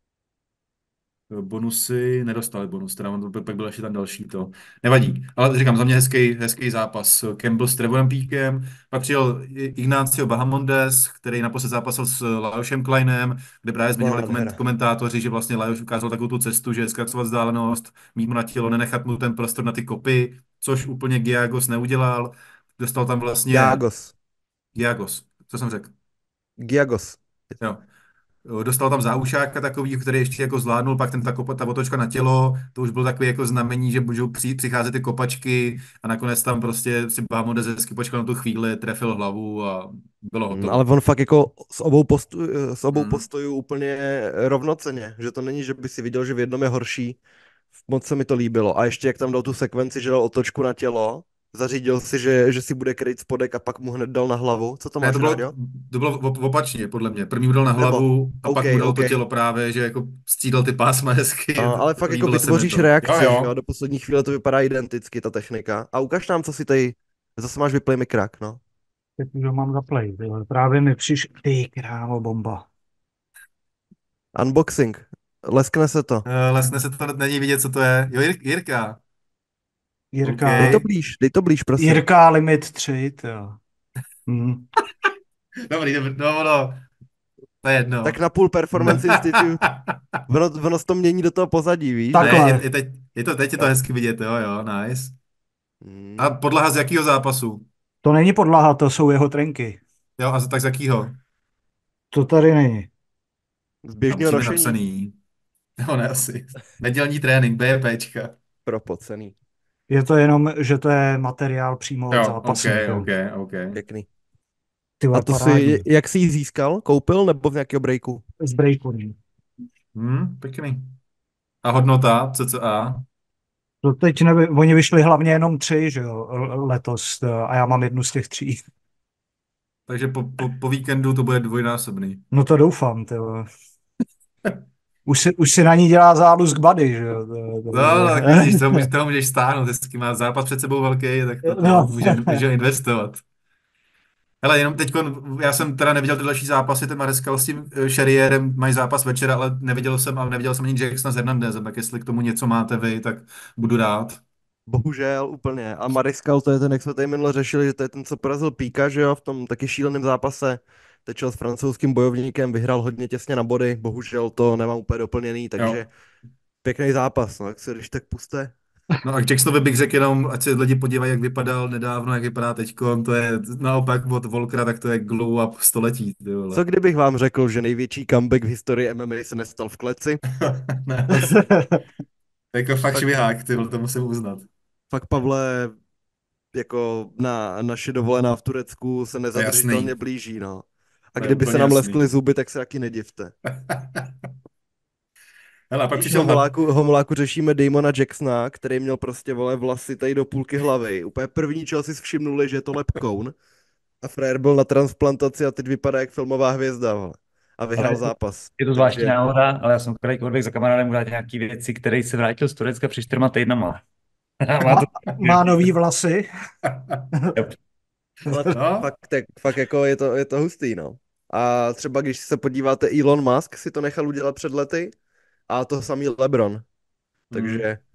bonusy, nedostali bonus, teda on, pak byl ještě tam další to. Nevadí, ale říkám, za mě hezký, hezký zápas. Campbell s Trevorem Peakem, pak přijel Ignacio Bahamondes, který naposled zápasil s Lajošem Kleinem, kde právě Byla zmiňovali koment, nádhera. komentátoři, že vlastně Lajoš ukázal takovou tu cestu, že zkracovat vzdálenost, mít mu na tělo, nenechat mu ten prostor na ty kopy, což úplně Giagos neudělal. Dostal tam vlastně Giagos. Giagos, co jsem řekl? Giagos. Jo. Dostal tam záušáka takový, který ještě jako zvládnul, pak ten ta, kopa, ta otočka na tělo, to už bylo takový jako znamení, že můžou při, přicházet ty kopačky a nakonec tam prostě si Bahamondes hezky počkal na tu chvíli, trefil hlavu a bylo Mm, ale hotovo. on fakt jako s obou, postu, s obou Hmm. postojů úplně rovnocenně, že to není, že by si viděl, že v jednom je horší. Moc se mi to líbilo. A ještě jak tam dal tu sekvenci, že dal otočku na tělo, zařídil si, že, že si bude kryt spodek a pak mu hned dal na hlavu. Co to Ne, máš, to bylo, Ráďo? to bylo op- opačně, podle mě. První mu dal na Nebo, hlavu a OK, pak mu dal OK. to tělo právě, že jako střídal ty pásma hezky. A, ale fakt jako Líbilo se mi vytvoříš to. reakci, Jo, jo. jo. Do poslední chvíle to vypadá identicky, ta technika. A ukaž nám, co si tady, zase máš vyplay mi krak, no. Teď už ho mám za play. tyhle. Právě mi přišel, ty krávo, bomba. Unboxing. Leskne se to. Eh, Lesne se to není vidět, co to je. Jo, Jir- Jirka. Jirka, Dej to OK. blíž, dej to blíž, prosím. Jirka Limit tři, jo. Hm. Dobrý, dobrý, no, no, to je jedno. Tak na půl Performance Institute. Ono, ono se to mění do toho pozadí, víš? Tak. Ne, Takhle. je, je, teď, je to, teď je to hezky vidět, jo, jo, nice. Hmm. A podlaha z jakého zápasu? To není podlaha, to jsou jeho trenky. Jo, a z- tak z jakého? To tady není. Z Tam běžného musíme nošení. napsaný. No ne, asi. Nedělní trénink, BPčka. Propocený. Je to jenom, že to je materiál přímo od Jo, OK, zápasníka. OK, OK. Pěkný. Ty A to parádní. si, jak jsi ji získal? Koupil nebo v nějakého breaku? Z breaku. Hm, pěkný. A hodnota, cca? To teď nevím, oni vyšli hlavně jenom tři, že jo, l- letos, a já mám jednu z těch tří. Takže po, po, po víkendu to bude dvojnásobný. No to doufám, ty vole. Už si, už si na ní dělá zálusk body, že jo. To, to, No, tak vidíš, toho, můžeš, toho můžeš stáhnout, hezky má zápas před sebou velký, tak to, to No. může, může investovat. Hele, jenom teď, já jsem teda neviděl ty další zápasy, ten Mariscal s tím eh, Sherrierem mají zápas večera, ale neviděl jsem, ale neviděl jsem ani Jacksona s Hernandezem, tak jestli k tomu něco máte vy, tak budu rád. Bohužel úplně. A Mariscal, to je ten, jak jsme tady minule řešili, že to je ten, co porazil Píka, že jo, v tom taky šíleném zápase. Tečel s francouzským bojovníkem, vyhrál hodně těsně na body, bohužel to nemám úplně doplněný, takže Pěkný zápas, no, jak se když tak puste. No a k Jacksonovi bych řekl jenom, ať se lidi podívají, jak vypadal nedávno, jak vypadá teďko. To je naopak od Volkera, tak to je glow up století, ty vole. Co kdybych vám řekl, že největší comeback v historii M M A se nestal v kleci? Ne, to je jako fakt Fakt, švihák, ty vole, to musím uznat. fakt Pavle, jako na naše dovolená v Turecku se To je nezadržitelně jasný, blíží, no. A to je kdyby se úplně nám jasný. leskly zuby, tak se taky nedivte. Hele, a pak Víš, přišel had... homoláku, homoláku řešíme Damona Jacksona, který měl prostě, vole, vlasy tady do půlky hlavy. Úplně první, čeho si všimnuli, že je to lepkoun. A frajer byl na transplantaci a teď vypadá jak filmová hvězda, vole. A Ale vyhrál je to, zápas. je to zvláštní Takže, náhoda, ale já jsem tady odběh za kamarádem udělat nějaký věci, který se vrátil z Turecka před čtyřma týdnama. Má Má, to... má nový vlasy. ale No, fakt, tak, fakt jako je to, je to hustý, no. A třeba když se podíváte, Elon Musk si to nechal udělat před lety a to samý LeBron. hmm. Takže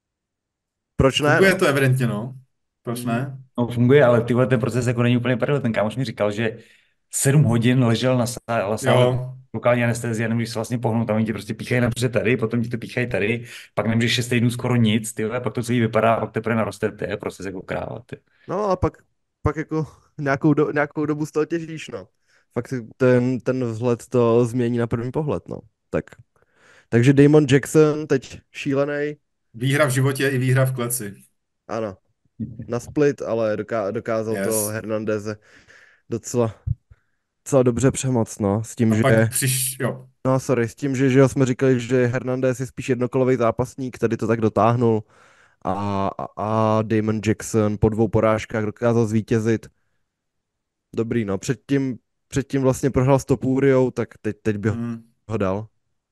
proč ne, Funguje no? to evidentně, no. Proč Mm. ne? No, funguje, ale tyhle ten proces jako není úplně pravda. Ten kámoš mi říkal, že sedm hodin ležel na sále, sále Jo, lokální anestezie, nemůžeš se vlastně pohnout, tam oni ti prostě píchají napřed tady, potom ti to píchají tady, pak nemůžeš šest týdnů skoro nic, ty vole, pak to celý vypadá, pak teprve naroste, to je proces jako kráva, ty. No a pak, pak jako nějakou, do, nějakou dobu z toho těžíš, no. Fakt ten, ten vzhled to změní na první pohled, no. Tak, takže Damon Jackson teď šílený, výhra v životě i výhra v kleci. ano, na split, ale doká, dokázal to Yes. Hernandeze docela, docela dobře přemoc, no. S tím, A že, pak přiš, jo. no sorry, s tím, že, že jo, jsme říkali, že Hernandez je spíš jednokolový zápasník, který to tak dotáhnul a, a, a Damon Jackson po dvou porážkách dokázal zvítězit. Dobrý, no. Předtím, předtím vlastně prohrál s Topuriou, tak teď, teď by Hmm. ho dal.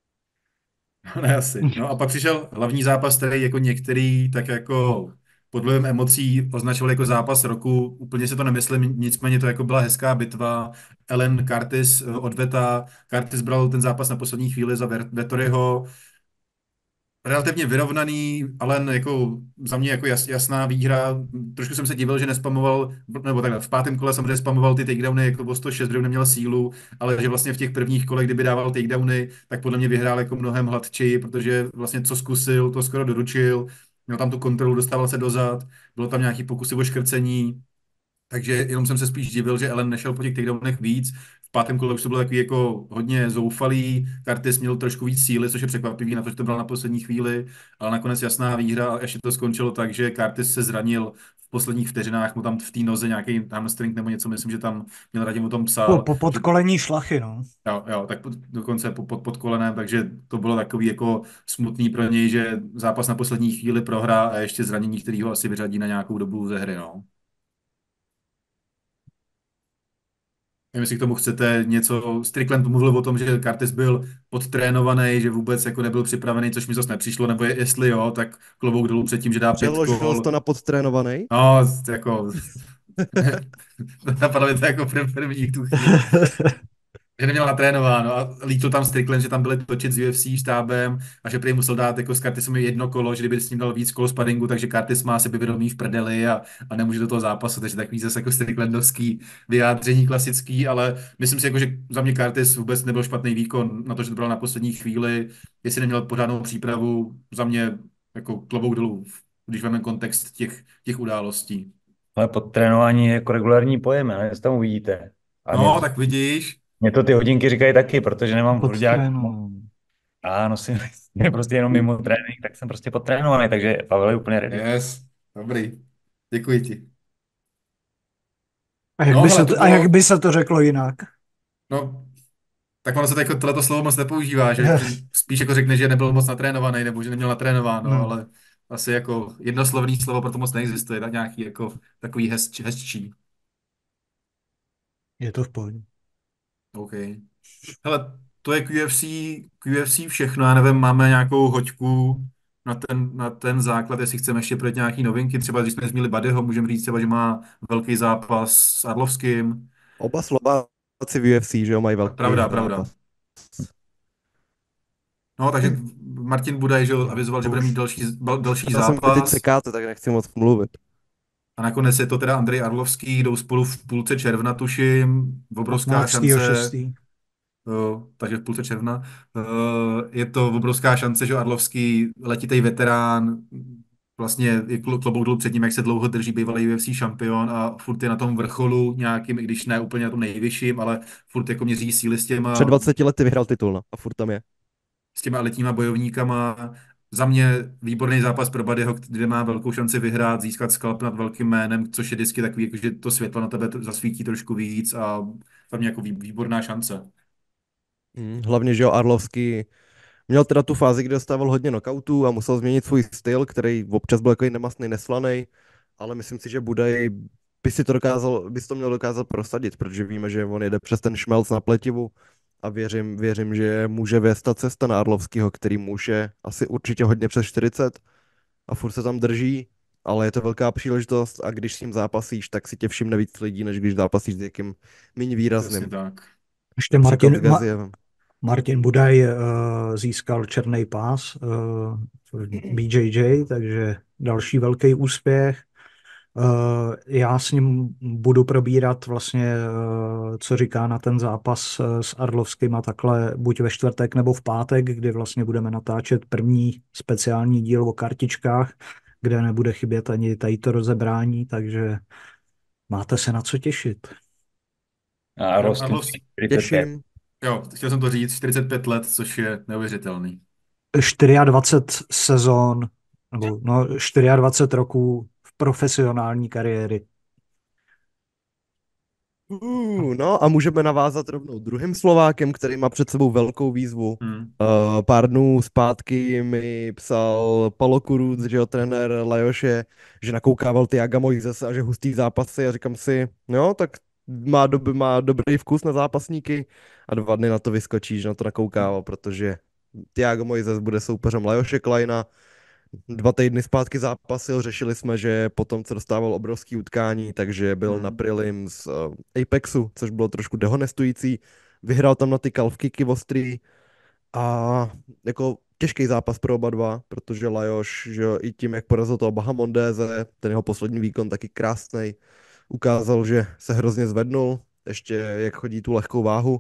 Ne, asi. No a pak přišel hlavní zápas, který jako některý tak jako pod vlivem emocí označoval jako zápas roku. Úplně si to nemyslím, nicméně to jako byla hezká bitva. Ellen Curtis eh, odveta. Curtis bral ten zápas na poslední chvíli za Ver- Vettoriho. Relativně vyrovnaný, ale jako za mě jako jas, jasná výhra. Trošku jsem se divil, že nespamoval, nebo takhle, v pátém kole samozřejmě spamoval ty takedowny, jako o sto šest, kdo neměl sílu, ale že vlastně v těch prvních kolech, kdyby dával takedowny, tak podle mě vyhrál jako mnohem hladčeji, protože vlastně co zkusil, to skoro doručil, měl tam tu kontrolu, dostával se dozad, bylo tam nějaký pokusy o škrcení, takže jenom jsem se spíš divil, že Ellen nešel po těch takedownech víc. V pátém kole už to bylo takový jako hodně zoufalý. Curtis měl trošku víc síly, což je překvapivý na to, že to byl na poslední chvíli, ale nakonec jasná výhra a ještě to skončilo tak, že Curtis se zranil v posledních vteřinách, mu tam v té noze nějaký hamstring nebo něco, myslím, že tam měl Radim o tom Po, psal. po podkolení šlachy, no. Jo, jo, tak pod, dokonce pod, pod, pod kolenem, takže to bylo takový jako smutný pro něj, že zápas na poslední chvíli prohrá a ještě zranění, který ho asi vyřadí na nějakou dobu ze hry, no. Nevím, jestli k tomu chcete něco. Strickland mluvil o tom, že Curtis byl podtrénovaný, že vůbec jako nebyl připravený, což mi zase nepřišlo, nebo je, jestli jo, tak klobouk dolů před tím, že dá pět Přeložil jsi kol. to na podtrénovaný? No, jako, napadlo mi to jako první, první tu chvíli. Že neměl natrénováno a líto tam Strickland, že tam byli točit s U F C štábem a že prý musel dát jako s Curtisem jedno kolo, že kdyby s ním dal víc kol sparingu, takže Curtis má sebevědomí v prdeli a, a nemůže do toho zápasu, takže takový zase jako Stricklandovský vyjádření klasický, ale myslím si, jako, že za mě Curtis vůbec nebyl špatný výkon na to, že to byl na poslední chvíli, jestli neměl pořádnou přípravu, za mě jako klobouk dolů, když vezmeme kontext těch, těch událostí. Ale podtrénování je jako regulární pojem, ale jestli tam uvidíte. A mě No, to, tak vidíš, mě to ty hodinky říkají taky, protože nemám hruďák. Podtrénu. A nosím prostě jenom mimo trénink, tak jsem prostě podtrénovaný, takže Pavel je úplně ready. yes, dobrý, děkuji ti. A jak, No, by hele, se to to, a jak bylo, by se to řeklo jinak? no, tak ono se to jako tohleto slovo moc nepoužívá, že, že spíš jako řekne, že nebyl moc natrénovaný, nebo že neměl natrénováno, No, ale asi jako jednoslovný slovo pro to moc neexistuje, tak nějaký jako takový hezč, hezčí. je to v pohodě. OK. Hele, to je Q F C, Q F C všechno, já nevím, máme nějakou hoďku na ten, na ten základ, jestli chceme ještě projet nějaký novinky, třeba když jsme zmínili Buddyho, můžeme říct třeba, že má velký zápas s Arlovským. Oba Slováci v U F C, že jo, mají velký Pravda, pravda. zápas. No, takže Martin Budaj, že jo, avizoval, že bude mít další, bal- další Já jsem vy teď zápas. sekáte, tak nechci moc mluvit. A nakonec je to teda Andrej Arlovský, jdou spolu v půlce června, tuším, obrovská patnáctého šance. šestého uh, takže v půlce června. Uh, je to obrovská šance, že Arlovský, letitý veterán, vlastně je klo- klobouk dolů před ním, jak se dlouho drží bývalý U F C šampion a furt je na tom vrcholu nějakým, i když ne úplně na tom nejvyšším, ale furt jako měří síly s Před těma, dvaceti lety vyhrál titul, no, a furt tam je. s těma elitníma bojovníkama. Za mě výborný zápas pro Buddyho, kde má velkou šanci vyhrát, získat skalp nad velkým jménem, což je vždycky takový, jako, že to světlo na tebe zasvítí trošku víc a za mě jako vý- výborná šance. Hmm, hlavně, že jo, Arlovský měl teda tu fázi, kdy dostával hodně knockoutů a musel změnit svůj styl, který občas byl takový nemastný, neslaný, ale myslím si, že Budaj by si to dokázal, by si to měl dokázat prosadit, protože víme, že on jede přes ten šmelc na pletivu a věřím, věřím, že může vést ta cesta na Arlovskýho, který může asi určitě hodně přes čtyřicet a furt se tam drží, ale je to velká příležitost a když s ním zápasíš, tak si tě všimne víc lidí, než když zápasíš s někým méně Přesně výrazným. tak. Ještě Příklad s Martin, Ma, Gazijevem. Martin Budaj uh, získal černý pás uh, v B J J, takže další velký úspěch. Uh, já s ním budu probírat vlastně, uh, co říká na ten zápas uh, s Arlovským a takhle buď ve čtvrtek nebo v pátek, kdy vlastně budeme natáčet první speciální díl o kartičkách, kde nebude chybět ani tady to rozebrání, takže máte se na co těšit. A Jo, Arlovský Arlovský, čtyřicet pět. Těším. jo, chtěl jsem to říct, čtyřicet pět let, což je neuvěřitelný. dvacet čtyři sezon, nebo no, dvacet čtyři roků v profesionální kariéry. Uh, no a můžeme navázat rovnou druhým Slovákem, který má před sebou velkou výzvu. Hmm. Uh, pár dnů zpátky mi psal Palo Kuruc, že jo, trenér Lajoše, že nakoukával ty Jaga Mojzese a že hustý zápasy a říkám si, no tak má, dob- má dobrý vkus na zápasníky a dva dny na to vyskočí, že na to nakoukával, protože Thiago Moises bude soupeřem Lajoše Kleina. Dva týdny zpátky zápasil, řešili jsme, že potom, co dostával obrovský utkání, takže byl Hmm. na prelim z uh, Apexu, což bylo trošku dehonestující. Vyhrál tam na ty calf kicky ostrý a jako těžký zápas pro oba dva, protože Lajoš, že jo, i tím, jak porazil toho Bahamondéze, ten jeho poslední výkon taky krásný, ukázal, že se hrozně zvednul, ještě jak chodí tu lehkou váhu.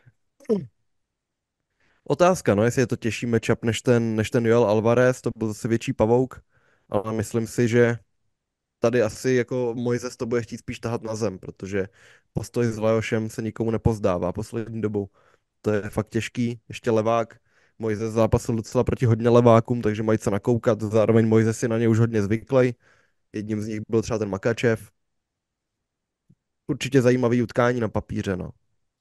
Otázka, no, jestli je to těžší matchup než ten, než ten Joel Alvarez, to byl zase větší pavouk, ale myslím si, že tady asi jako Mojzes to bude chtít spíš tahat na zem, protože postoj s Lajošem se nikomu nepozdává poslední dobou. To je fakt těžký, ještě levák. Mojzes zápasil docela proti hodně levákům, takže mají co nakoukat, zároveň Mojzes je na ně už hodně zvyklý. Jedním z nich byl třeba ten Makačev. Určitě zajímavý utkání na papíře, no.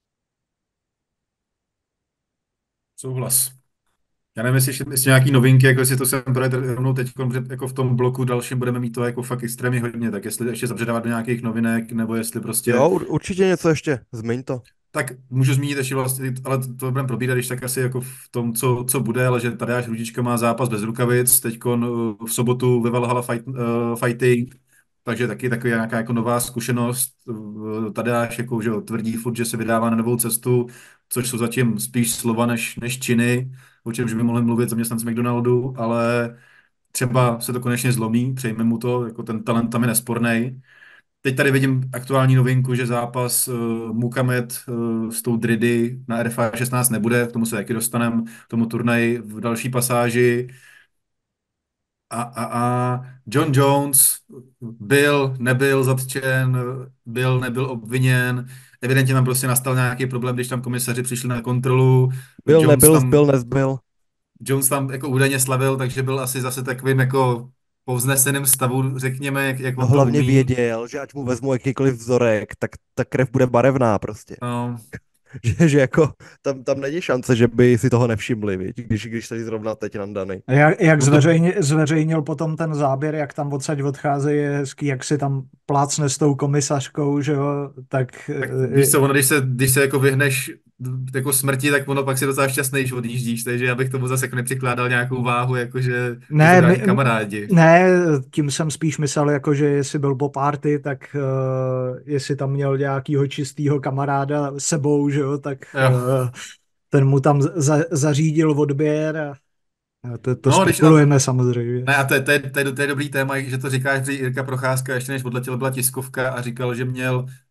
Souhlas. Já nevím, jestli ještě, ještě nějaký novinky, jako jestli to jsem projel rovnou teď, jako v tom bloku dalším budeme mít to jako fakt extrémně hodně, tak jestli ještě zabředávat do nějakých novinek, nebo jestli prostě... Jo, ur- určitě něco ještě, zmiň to. Tak můžu zmínit ještě vlastně, ale to, to budeme probírat, když tak asi jako v tom, co, co bude, ale že Tadeáš Růžička má zápas bez rukavic, teď v sobotu ve Valhalla fight, uh, Fighting, takže taky taková nějaká jako nová zkušenost. Uh, Tadeáš jako, že tvrdí furt, že se vydává na novou cestu, což jsou zatím spíš slova než, než činy, o čemž by mohli mluvit zaměstnanci McDonaldu, ale třeba se to konečně zlomí, přejme mu to, jako ten talent tam je nesporný. Teď tady vidím aktuální novinku, že zápas uh, Mukamed uh, s tou Dridy na R F A šestnáct nebude, k tomu se taky dostaneme, k tomu turnaji v další pasáži. A, a, a John Jones byl, nebyl zatčen, byl, nebyl obviněn. Evidentně tam prostě nastal nějaký problém, když tam komisaři přišli na kontrolu. Byl, Jones nebyl, tam, zbyl, nezbyl. Jones tam jako údajně slavil, takže byl asi zase takovým jako povzneseným stavu, řekněme, jak, jak A on to hlavně umí. věděl, že ať mu vezmu jakýkoliv vzorek, tak ta krev bude barevná prostě. No, Že, že jako tam, tam není šance, že by si toho nevšimli, viď? Když, když tady zrovna teď nandanej. Jak, jak No to- zveřejnil, zveřejnil potom ten záběr, jak tam odsaď odcházejí, je hezký, jak si tam plácne s tou komisařkou, že jo, tak... tak eh, víš co, ono, když se, když se jako vyhneš jako smrti, tak ono pak si docela šťastný, že odjíždíš, takže já bych tomu zase jako nepřikládal nějakou váhu, jakože Ne, že to my- dělají kamarádi. Ne, tím jsem spíš myslel, jako, že jestli byl po party, tak uh, jestli tam měl nějakýho čistýho kamaráda s sebou, že jo, tak Jo. uh, ten mu tam za, zařídil odběr a a to, to No, no, když- spekulujeme samozřejmě. Ne, a to je, to, je, to, je, to je dobrý téma, že to říkáš, že Jirka Procházka, ještě než odletěl, byla tiskovka a říkal, že měl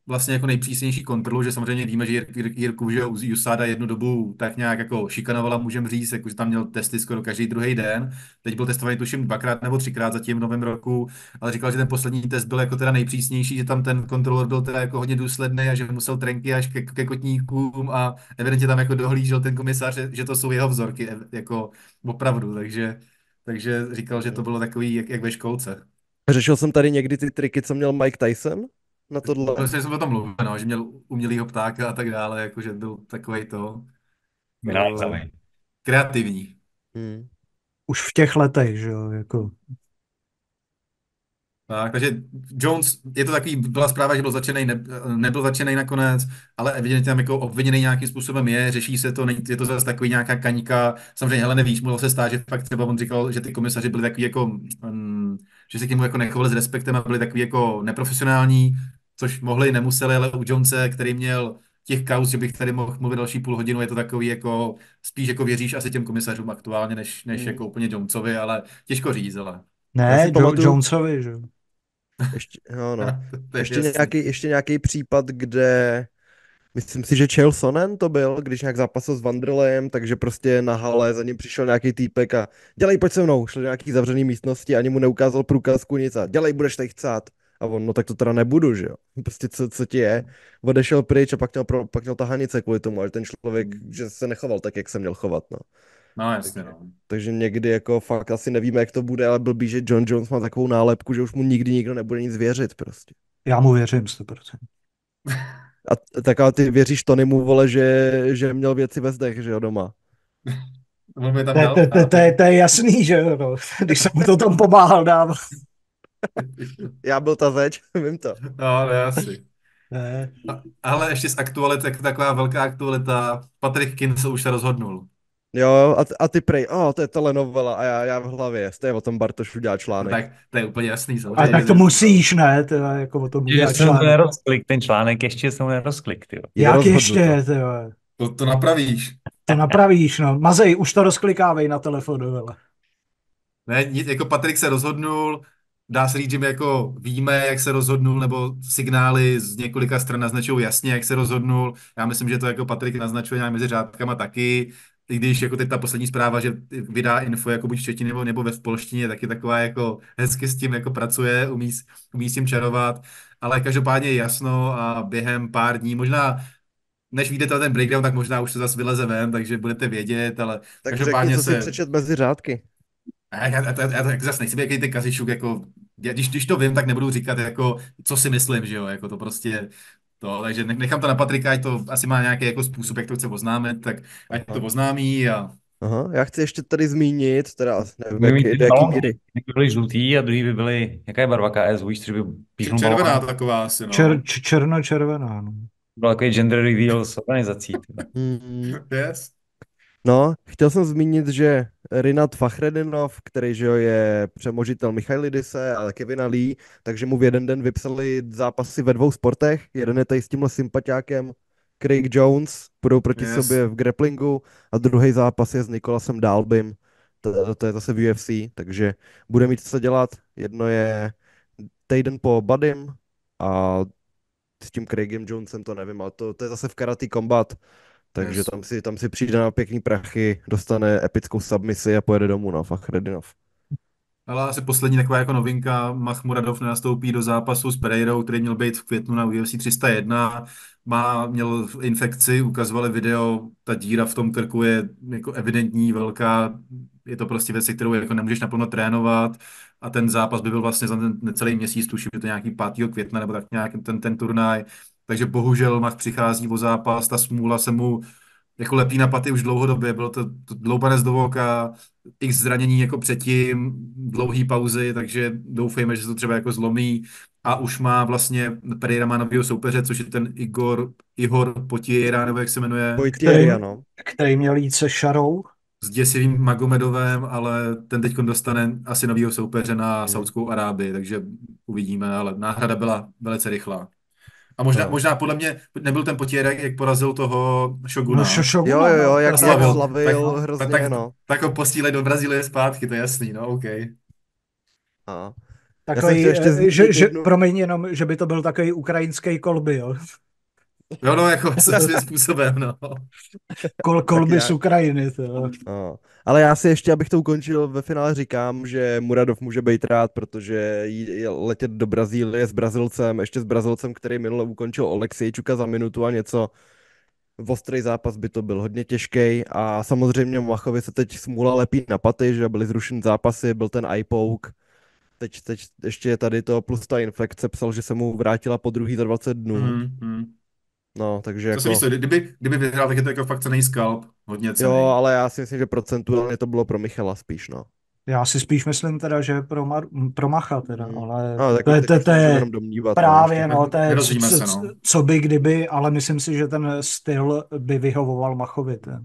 vlastně jako nejpřísnější kontrolu, že samozřejmě víme, že Jir- Jir- Jirku, že U S A D A jednu dobu tak nějak jako šikanovala, můžeme říct, jako, že tam měl testy skoro každý druhý den. Teď byl testovaný tuším dvakrát nebo třikrát zatím v novém roku, ale říkal, že ten poslední test byl jako teda nejpřísnější, že tam ten kontrolor byl teda jako hodně důsledný a že musel trenky až ke, ke kotníkům a evidentně tam jako dohlížel ten komisař, že, že to jsou jeho vzorky, ev- jako opravdu, takže, takže říkal, že to bylo takový jak, jak ve školce. Řešil jsem tady někdy ty triky, co měl Mike Tyson na tohle. Vlastně jsem o tom mluvil, no, že měl umělýho ptáka a tak dále, jakože byl takový to uh, Vynálezavý. kreativní. Hmm. Už v těch letech, že jo, jako. Tak, takže Jones, je to takový, byla zpráva, že byl začenej, ne, nebyl začenej nakonec, ale evidentně tam jako obviněný nějakým způsobem je, řeší se to, není, je to zase takový nějaká kaňka, samozřejmě, hele, nevíš, mohlo se stát, že fakt třeba on říkal, že ty komisaři byli takový jako, um, že se k němu jako nechovali s respektem a byli takový jako neprofesionální, což mohli, nemuseli, ale u Jonese, který měl těch kauz, že bych tady mohl mluvit další půl hodinu, je to takový jako, spíš jako věříš asi těm komisařům aktuálně, než, než Hmm. jako úplně Jonesovi, ale těžko říct, ale Já Ne, si jo, pamatuju- Jonesovi, že jo. Ještě, no, no. to je Ještě jasný. nějaký, ještě nějaký případ, kde myslím si, že Chael Sonnen to byl, když nějak zápasil s Wanderlem, takže prostě na hale za ním přišel nějaký týpek a dělej, pojď se mnou, šel do nějaký zavřený místnosti, ani mu neukázal průkazku nic a dělej, budeš tady chcát. A on, no tak to teda nebudu, že jo. Prostě co, co ti je. Odešel pryč a pak měl, pro, pak měl tahanice kvůli tomu, ale ten člověk, že se nechoval tak, jak se měl chovat, no. No jasně, no. Takže někdy jako fakt asi nevíme, jak to bude, ale blbý, že John Jones má takovou nálepku, že už mu nikdy nikdo nebude nic věřit prostě. Já mu věřím sto procent. A t- tak ale ty věříš Tonymu, vole, že, že měl věci ve zdech, že jo, doma. On by tam To je- dal. to je- to je- to je- to je jasný, že jo, no. Když jsem mu to tam pomáhal dával. Já byl ta zeď, vím to. No, ne, asi. Ne. A- Ale ještě z aktualit, tak taková velká aktualita. Patrick Kin se už se rozhodnul. Jo, a, t- a ty prej, o, oh, to je telenovela a já, já v hlavě, jste o tom Bartoš udělal článek. Tak to je úplně jasný. Ale samozřejmě. tak to musíš, ne? Teda jako o tom Že udělat jsem to článek. nerozklik, ten článek ještě jsem nerozklik, tyjo. Je Jak rozhodnuto. ještě, tyjo. To, to napravíš. To napravíš, no. Mazej, už to rozklikávej na telefonu, vele. Ne, nic, jako Patrik se rozhodnul, dá se říct, že my jako víme, jak se rozhodnul, nebo signály z několika stran naznačují jasně, jak se rozhodnul. Já myslím, že to jako Patrik naznačuje nějak mezi řádkama taky, i když jako teď ta poslední zpráva, že vydá info jako buď v češtině nebo, nebo ve v polštině, taky taková jako hezky s tím jako pracuje, umí, s- umí s tím čarovat, ale každopádně je jasno a během pár dní, možná než vyjde ten breakdown, tak možná už se zase vyleze ven, takže budete vědět, ale Tak každopádně řekni, co si se... přečet mezi řádky. A já, já, já, já, já zase nejsem jaký ten kazišuk, jako, já, když, když to vím, tak nebudu říkat, jako, co si myslím, že jo, jako to prostě, to, takže nech- nechám to na Patrika, ať to asi má nějaký jako způsob, jak to chce oznámit, tak ať to oznámí a Aha, já chci ještě tady zmínit, teda nevím, By jak, mít do ty jaký balóny. míry. Jedni by byly žlutý a druhý by byly, jaká je barva K S, víš, třeba by píchnul červená balón. taková asi, no. Čer, č- černo-červená, no. Byl takový gender reveal s organizací. tyjo. Hmm. Yes. No, chtěl jsem zmínit, že Rinat Fakhredinov, který že jo, je přemožitel Michailidise a Kevina Lee, takže mu v jeden den vypsali zápasy ve dvou sportech. Jeden je tady s tímhle sympatiákem Craig Jones, budou proti Yes. sobě v grapplingu a druhý zápas je s Nikolasem Dalbym, to, to je zase v U F C, takže bude mít co dělat. Jedno je týden po Badym a s tím Craigem Jonesem to nevím, ale to, to je zase v Karate Combat, takže Yes. tam si, tam si přijde na pěkný prachy, dostane epickou submisi a pojede domů, no, Fakhredinov. Ale asi poslední taková jako novinka, Makhmuradov nenastoupí do zápasu s Pereirou, který měl být v květnu na U F C tři sta jedna. Má, měl infekci, ukazovali video, ta díra v tom krku je jako evidentní, velká. Je to prostě věc, se kterou jako nemůžeš naplno trénovat. A ten zápas by byl vlastně za ten necelý měsíc, tuším, že to nějaký pátého května nebo tak nějak ten, ten turnaj. Takže bohužel Mach přichází o zápas, ta smůla se mu jako lepí na paty už dlouhodobě, bylo to, to dloubanec do voka, x zranění jako předtím, dlouhý pauzy, takže doufejme, že se to třeba jako zlomí a už má vlastně, Pereira má novýho soupeře, což je ten Igor, Ihor Potiera, nebo jak se jmenuje, Pojtěry, ano. Který měl jít se Šarou. s děsivým Magomedovem, ale ten teď dostane asi novýho soupeře na Hmm. Saudskou Arábii, takže uvidíme, ale náhrada byla velice rychlá. A možná, No. možná podle mě nebyl ten Potiera, jak porazil toho Šoguna. No, Šošoguna, Jo, jo, jo, no. jak Tak jak slavil. slavil Tak- hrozně, tak- no. Tak ho posílej do Brazílie zpátky, to je jasný, no, OK. A. Já jsem Takový, chtěl ještě eh, že, zmínit že, jednu... promiň jenom, že by to byl takový ukrajinský kolby, jo. Jo, no, jako se svým způsobem, no. Kol, Tak kolby z já... Ukrajiny, to jo. No. Ale já si ještě, abych to ukončil, ve finále říkám, že Muradov může být rád, protože jí- letět do Brazílie s Brazilcem, ještě s Brazilcem, který minule ukončil Oleksijčuka za minutu a něco, ostrý zápas by to byl hodně těžký a samozřejmě Machovi se teď smůla lepí na paty, že byly zrušeny zápasy, byl ten eye poke, teď, teď ještě je tady to plus ta infekce, psal, že se mu vrátila po druhý za dvacet dnů, Mm, mm. no takže To se víš jako, co, kdyby, kdyby vyhrál, tak je to jako fakt cený skalp, hodně jo, cený. ale já si myslím, že procentuálně to bylo pro Michala spíš, no. Já si spíš myslím teda, že pro, Mar- pro Macha teda, Hmm. ale No, tak to je, teď to, už to se můžeme je jenom domnívat, no, právě, ještě. no, to je co, Nerozhodíme co, se, no. co by kdyby, ale myslím si, že ten styl by vyhovoval Machovi. Ten.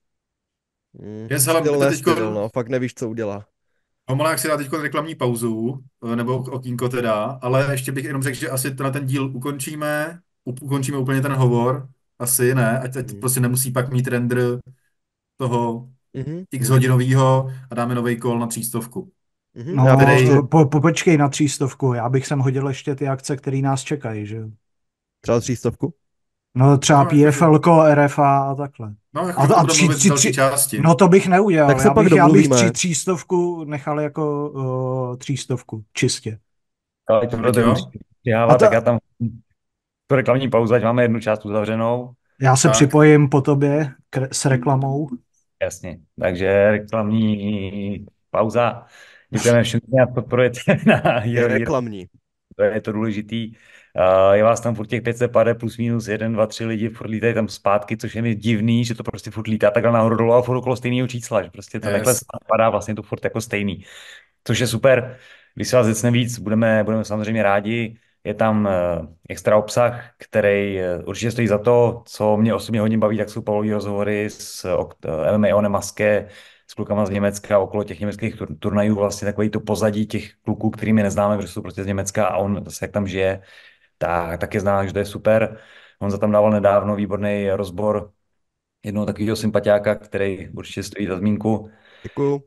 Mm, Jest, hele, my styl to ne teďko, styl, no, fakt nevíš, co udělá. Homolák si dá teď reklamní pauzu, eh, nebo okýnko teda, ale ještě bych jenom řekl, že asi na ten díl ukončíme, u- ukončíme úplně ten hovor, asi ne, ať, ať Mm. prostě nemusí pak mít render toho Mhm, x mhm, hodinovýho a dáme nový kol na třístovku. mhm. No, Já bych ještě Který, po, po, počkej na třístovku, já bych sem hodil ještě ty akce, které nás čekají, že jo. třeba třístovku. No třeba no, jakože, P F L ko, R F A a takhle. no, A, jakože o tom a budeme tři, mluvit v tři, další tři, části. no to bych neudělal, Tak se já pak bych, já bych domluvíme. tři, třístovku nechal jako uh, třístovku, čistě. Ale to Ať budete jo? musí A přihávat, to, tak já tam tu reklamní pauzu, ať máme jednu část uzavřenou. já se Tak, připojím po tobě k, s reklamou. Jasně. Takže reklamní pauza. Děkujeme všem, že nás podporujete na Je Hero Hero. reklamní. To je to důležitý. Uh, je vás tam furt těch pět set pade plus minus jeden, dva, tři lidi furt lítají tam zpátky, což je mi divný, že to prostě furt lítá takhle nahoru dolů a furt okolo stejného čísla, že prostě to takhle yes. padá vlastně to furt jako stejný. Což je super. Když se vás zecne víc, budeme, budeme samozřejmě rádi. Je tam uh, extra obsah, který uh, určitě stojí za to. Co mě osobně hodně baví, tak jsou Pavlový rozhovory s uh, M M A Onem Maske, s klukama z Německa, okolo těch německých tur- turnajů, vlastně takový to pozadí těch kluků, kterými neznáme, protože jsou prostě z Německa a on zase jak tam žije, tak, tak je zná, že to je super. On za tam dával nedávno výborný rozbor jednoho takového sympatiáka, který určitě stojí za zmínku. Děkuju.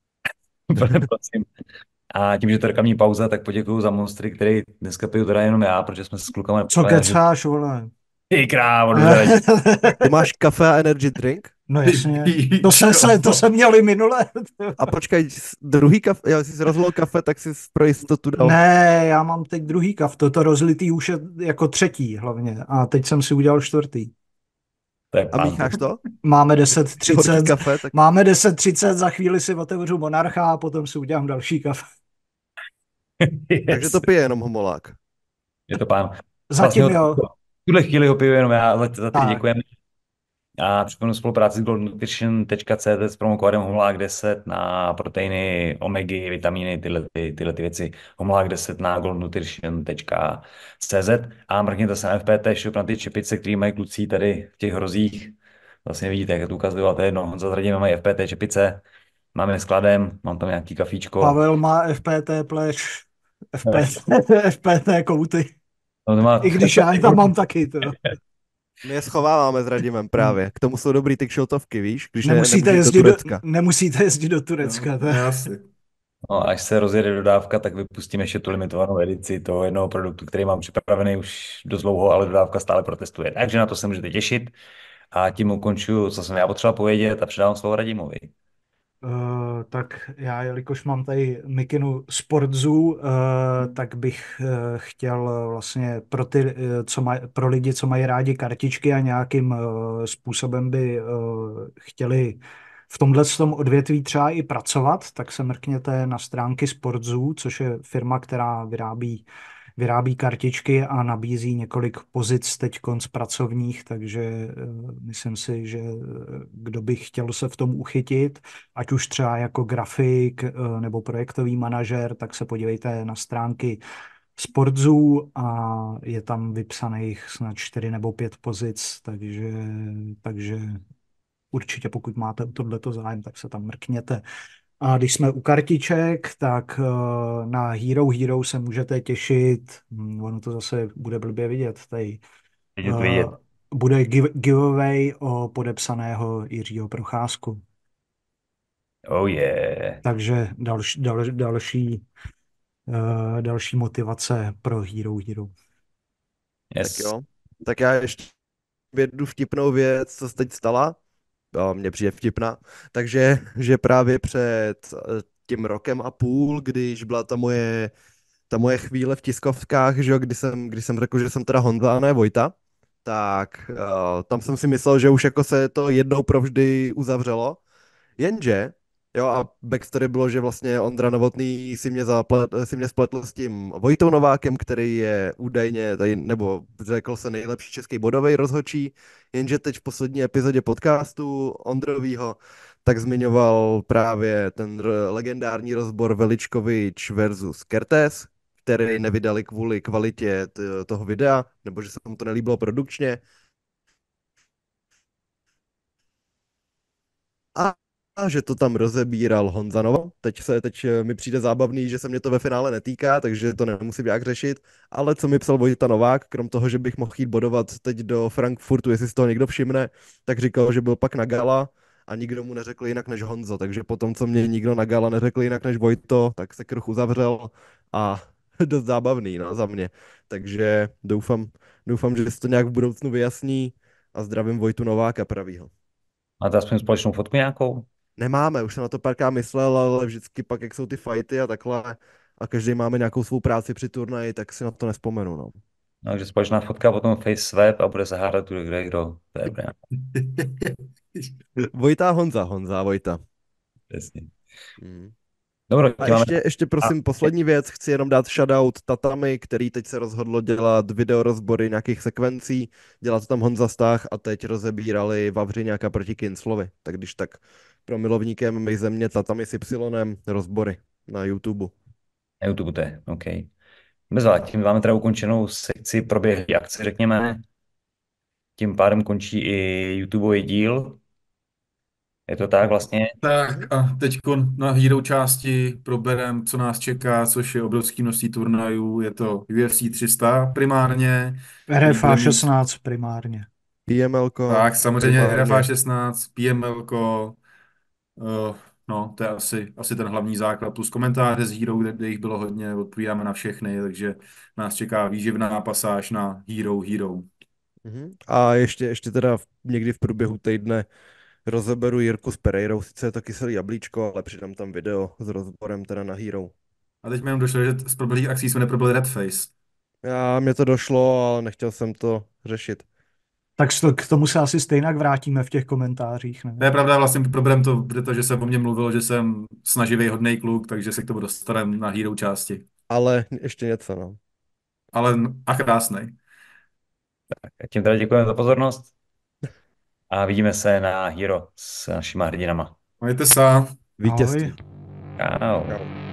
Prosím. A tím, že to je reklamní pauza, tak poděkuju za monstry, který dneska piju teda jenom já, protože jsme se s klukama Co nepojeli, že kecáš, vole? ty krávo, jdu zaradit. Ty máš kafe a energy drink? No Ty jasně, to, se, píčo. se, to jsem měl i minule. A počkej, s- druhý kafe, já jsi rozlil kafe, tak jsi pro jistotu dal. Ne, já mám teď druhý kav, toto rozlitý už je jako třetí hlavně a teď jsem si udělal čtvrtý. To je A pán. mícháš to? Máme deset Ty horký třicet, kafe, tak máme deset třicet, za chvíli si otevřu Monarcha a potom si udělám další kafe. takže Yes. to pije jenom homolák. Je to pán. Zatím Vlastně jo. v tuhle chvíli ho piju jenom já, ale za ty Tak. děkujeme. A připomenu spolupráci s gold nutrition tečka cé zet s promokódem homolák deset na proteiny, omegy, vitamíny, tyhle, ty, tyhle ty věci. homolák deset na gold nutrition tečka cé zet a mrkněte se na F P T shop na ty čepice, které mají kluci tady v těch hrozích. Vlastně vidíte, jak to ukazuju, ale to je jedno. Honza s Radimem mají F P T čepice, máme skladem, mám tam nějaký kafíčko. Pavel má F P T pleš, F P T, F P T kouty. No, to má... I když já je tam mám taky, to. My je schováváme s Radimem právě. K tomu jsou dobrý ty kšiltovky, víš? Když ne, Nemusíte nemůžeš jezdit, do do, Turecka. nemusíte jezdit do Turecka. To. No, asi. No, až se rozjede dodávka, tak vypustíme ještě tu limitovanou edici toho jednoho produktu, který mám připravený už dost dlouho, ale dodávka stále protestuje. Takže na to se můžete těšit. A tím ukončuju, co jsem já potřeba povědět a předávám slovo Radimovi. Uh, tak já, jelikož mám tady mikinu Sportzoo, uh, tak bych uh, chtěl vlastně pro, ty, uh, co maj, pro lidi, co mají rádi kartičky a nějakým uh, způsobem by uh, chtěli v tomhle tom odvětví třeba i pracovat, tak se mrkněte na stránky Sportzoo, což je firma, která vyrábí vyrábí kartičky a nabízí několik pozic teď konc pracovních, takže uh, myslím si, že uh, kdo by chtěl se v tom uchytit, ať už třeba jako grafik uh, nebo projektový manažer, tak se podívejte na stránky Sportzoo a je tam vypsaných snad čtyři nebo pět pozic, takže, takže určitě pokud máte o tohleto zájem, tak se tam mrkněte. A když jsme u kartiček, tak uh, na Hero Hero se můžete těšit, hm, ono to zase bude blbě vidět, tady Teď je to vidět. uh, bude give, giveaway o podepsaného Jiřího Procházku. Oh yeah. Takže další, dal, další uh, další motivace pro Hero Hero. Tak Yes. jo. Tak já ještě jednu vtipnou věc, co se teď stala. Jo, mně přijde vtipná. Takže, že právě před eh, tím rokem a půl, když byla ta moje, ta moje chvíle v tiskovkách, že jo, kdy jsem, kdy jsem řekl, že jsem teda Honza a ne Vojta, tak uh, tam jsem si myslel, že už jako se to jednou provždy uzavřelo. Jenže, jo, a backstory bylo, že vlastně Ondra Novotný si mě, zaplet, si mě spletl s tím Vojtou Novákem, který je údajně, tady, nebo řekl se nejlepší český bodový rozhodčí, jenže teď v poslední epizodě podcastu Ondrovýho tak zmiňoval právě ten r- legendární rozbor Veličkovič versus Kertész, který nevydali kvůli kvalitě t- toho videa, nebo že se mu to nelíbilo produkčně. A a že to tam rozebíral Honza Novo. Teď, se, teď eh, mi přijde zábavný, že se mě to ve finále netýká, takže to nemusím jak řešit. Ale co mi psal Vojta Novák, krom toho, že bych mohl jít bodovat teď do Frankfurtu, jestli si toho někdo všimne, tak říkal, že byl pak na gala a nikdo mu neřekl jinak než Honzo. Takže potom, co mě nikdo na gala neřekl jinak než Vojto, tak se kruh uzavřel a dost zábavný, no, za mě. Takže doufám, doufám, že se to nějak v budoucnu vyjasní a zdravím Vojtu Nováka pravýho. Máte aspoň společnou fotku nějakou? Nemáme, už jsem na to párkrát myslel, ale vždycky pak, jak jsou ty fighty a takhle, a každý máme nějakou svou práci při turnaji, tak si na to nespomenu, no. No, takže společná fotka, potom face swap a bude se hádat, kdo kde kdo. To je dobré. Vojta a Honza, Honza a Vojta. Přesně. Mm. Dobro, A tím máme... ještě, ještě prosím, poslední věc, chci jenom dát shoutout Tatami, který teď se rozhodlo dělat videorozbory nějakých sekvencí, dělá to tam Honza Stach a teď rozebírali Vavřiňáka proti Kinclovi, tak když tak pro milovníky M M A země Tatami s Y rozbory na YouTube. Na YouTube to je, OK. Bezva, tím máme teda ukončenou sekci proběhlý akce, řekněme. Tím pádem končí i YouTubeový díl. Je to tak vlastně? Tak a teď na Hero části proberem, co nás čeká, což je obrovský množství turnajů. Je to U F C tři sta primárně, který bude R F A mít, šestnáct primárně. P M L ko, tak samozřejmě R F A primárně. šestnáct, P M L ko, uh, no to je asi, asi ten hlavní základ, plus komentáře z Hero, kde, kde jich bylo hodně, odpovídáme na všechny, takže nás čeká výživná pasáž na Hero Hero. Mhm. A ještě, ještě teda v, někdy v průběhu týdne rozeberu Jirku s Pereirou, sice je to kyselý jablíčko, ale přidám tam video s rozborem teda na Hero. A teď mi jenom došlo, že z proběhlých akcí jsme neprobili Red Face. Já, mě to došlo, ale nechtěl jsem to řešit. Tak s to- k tomu se asi stejně vrátíme v těch komentářích, To ne? je pravda, vlastně proberem to, protože se o mně mluvilo, že jsem snaživý, hodnej kluk, takže se k tomu dostaneme na Hero části. Ale ještě něco, no. Ale a krásnej. Tím teda děkujeme za pozornost a vidíme se na Hero s našima hrdinama. Majte se. Vítězství. Ahoj. Čau. Čau.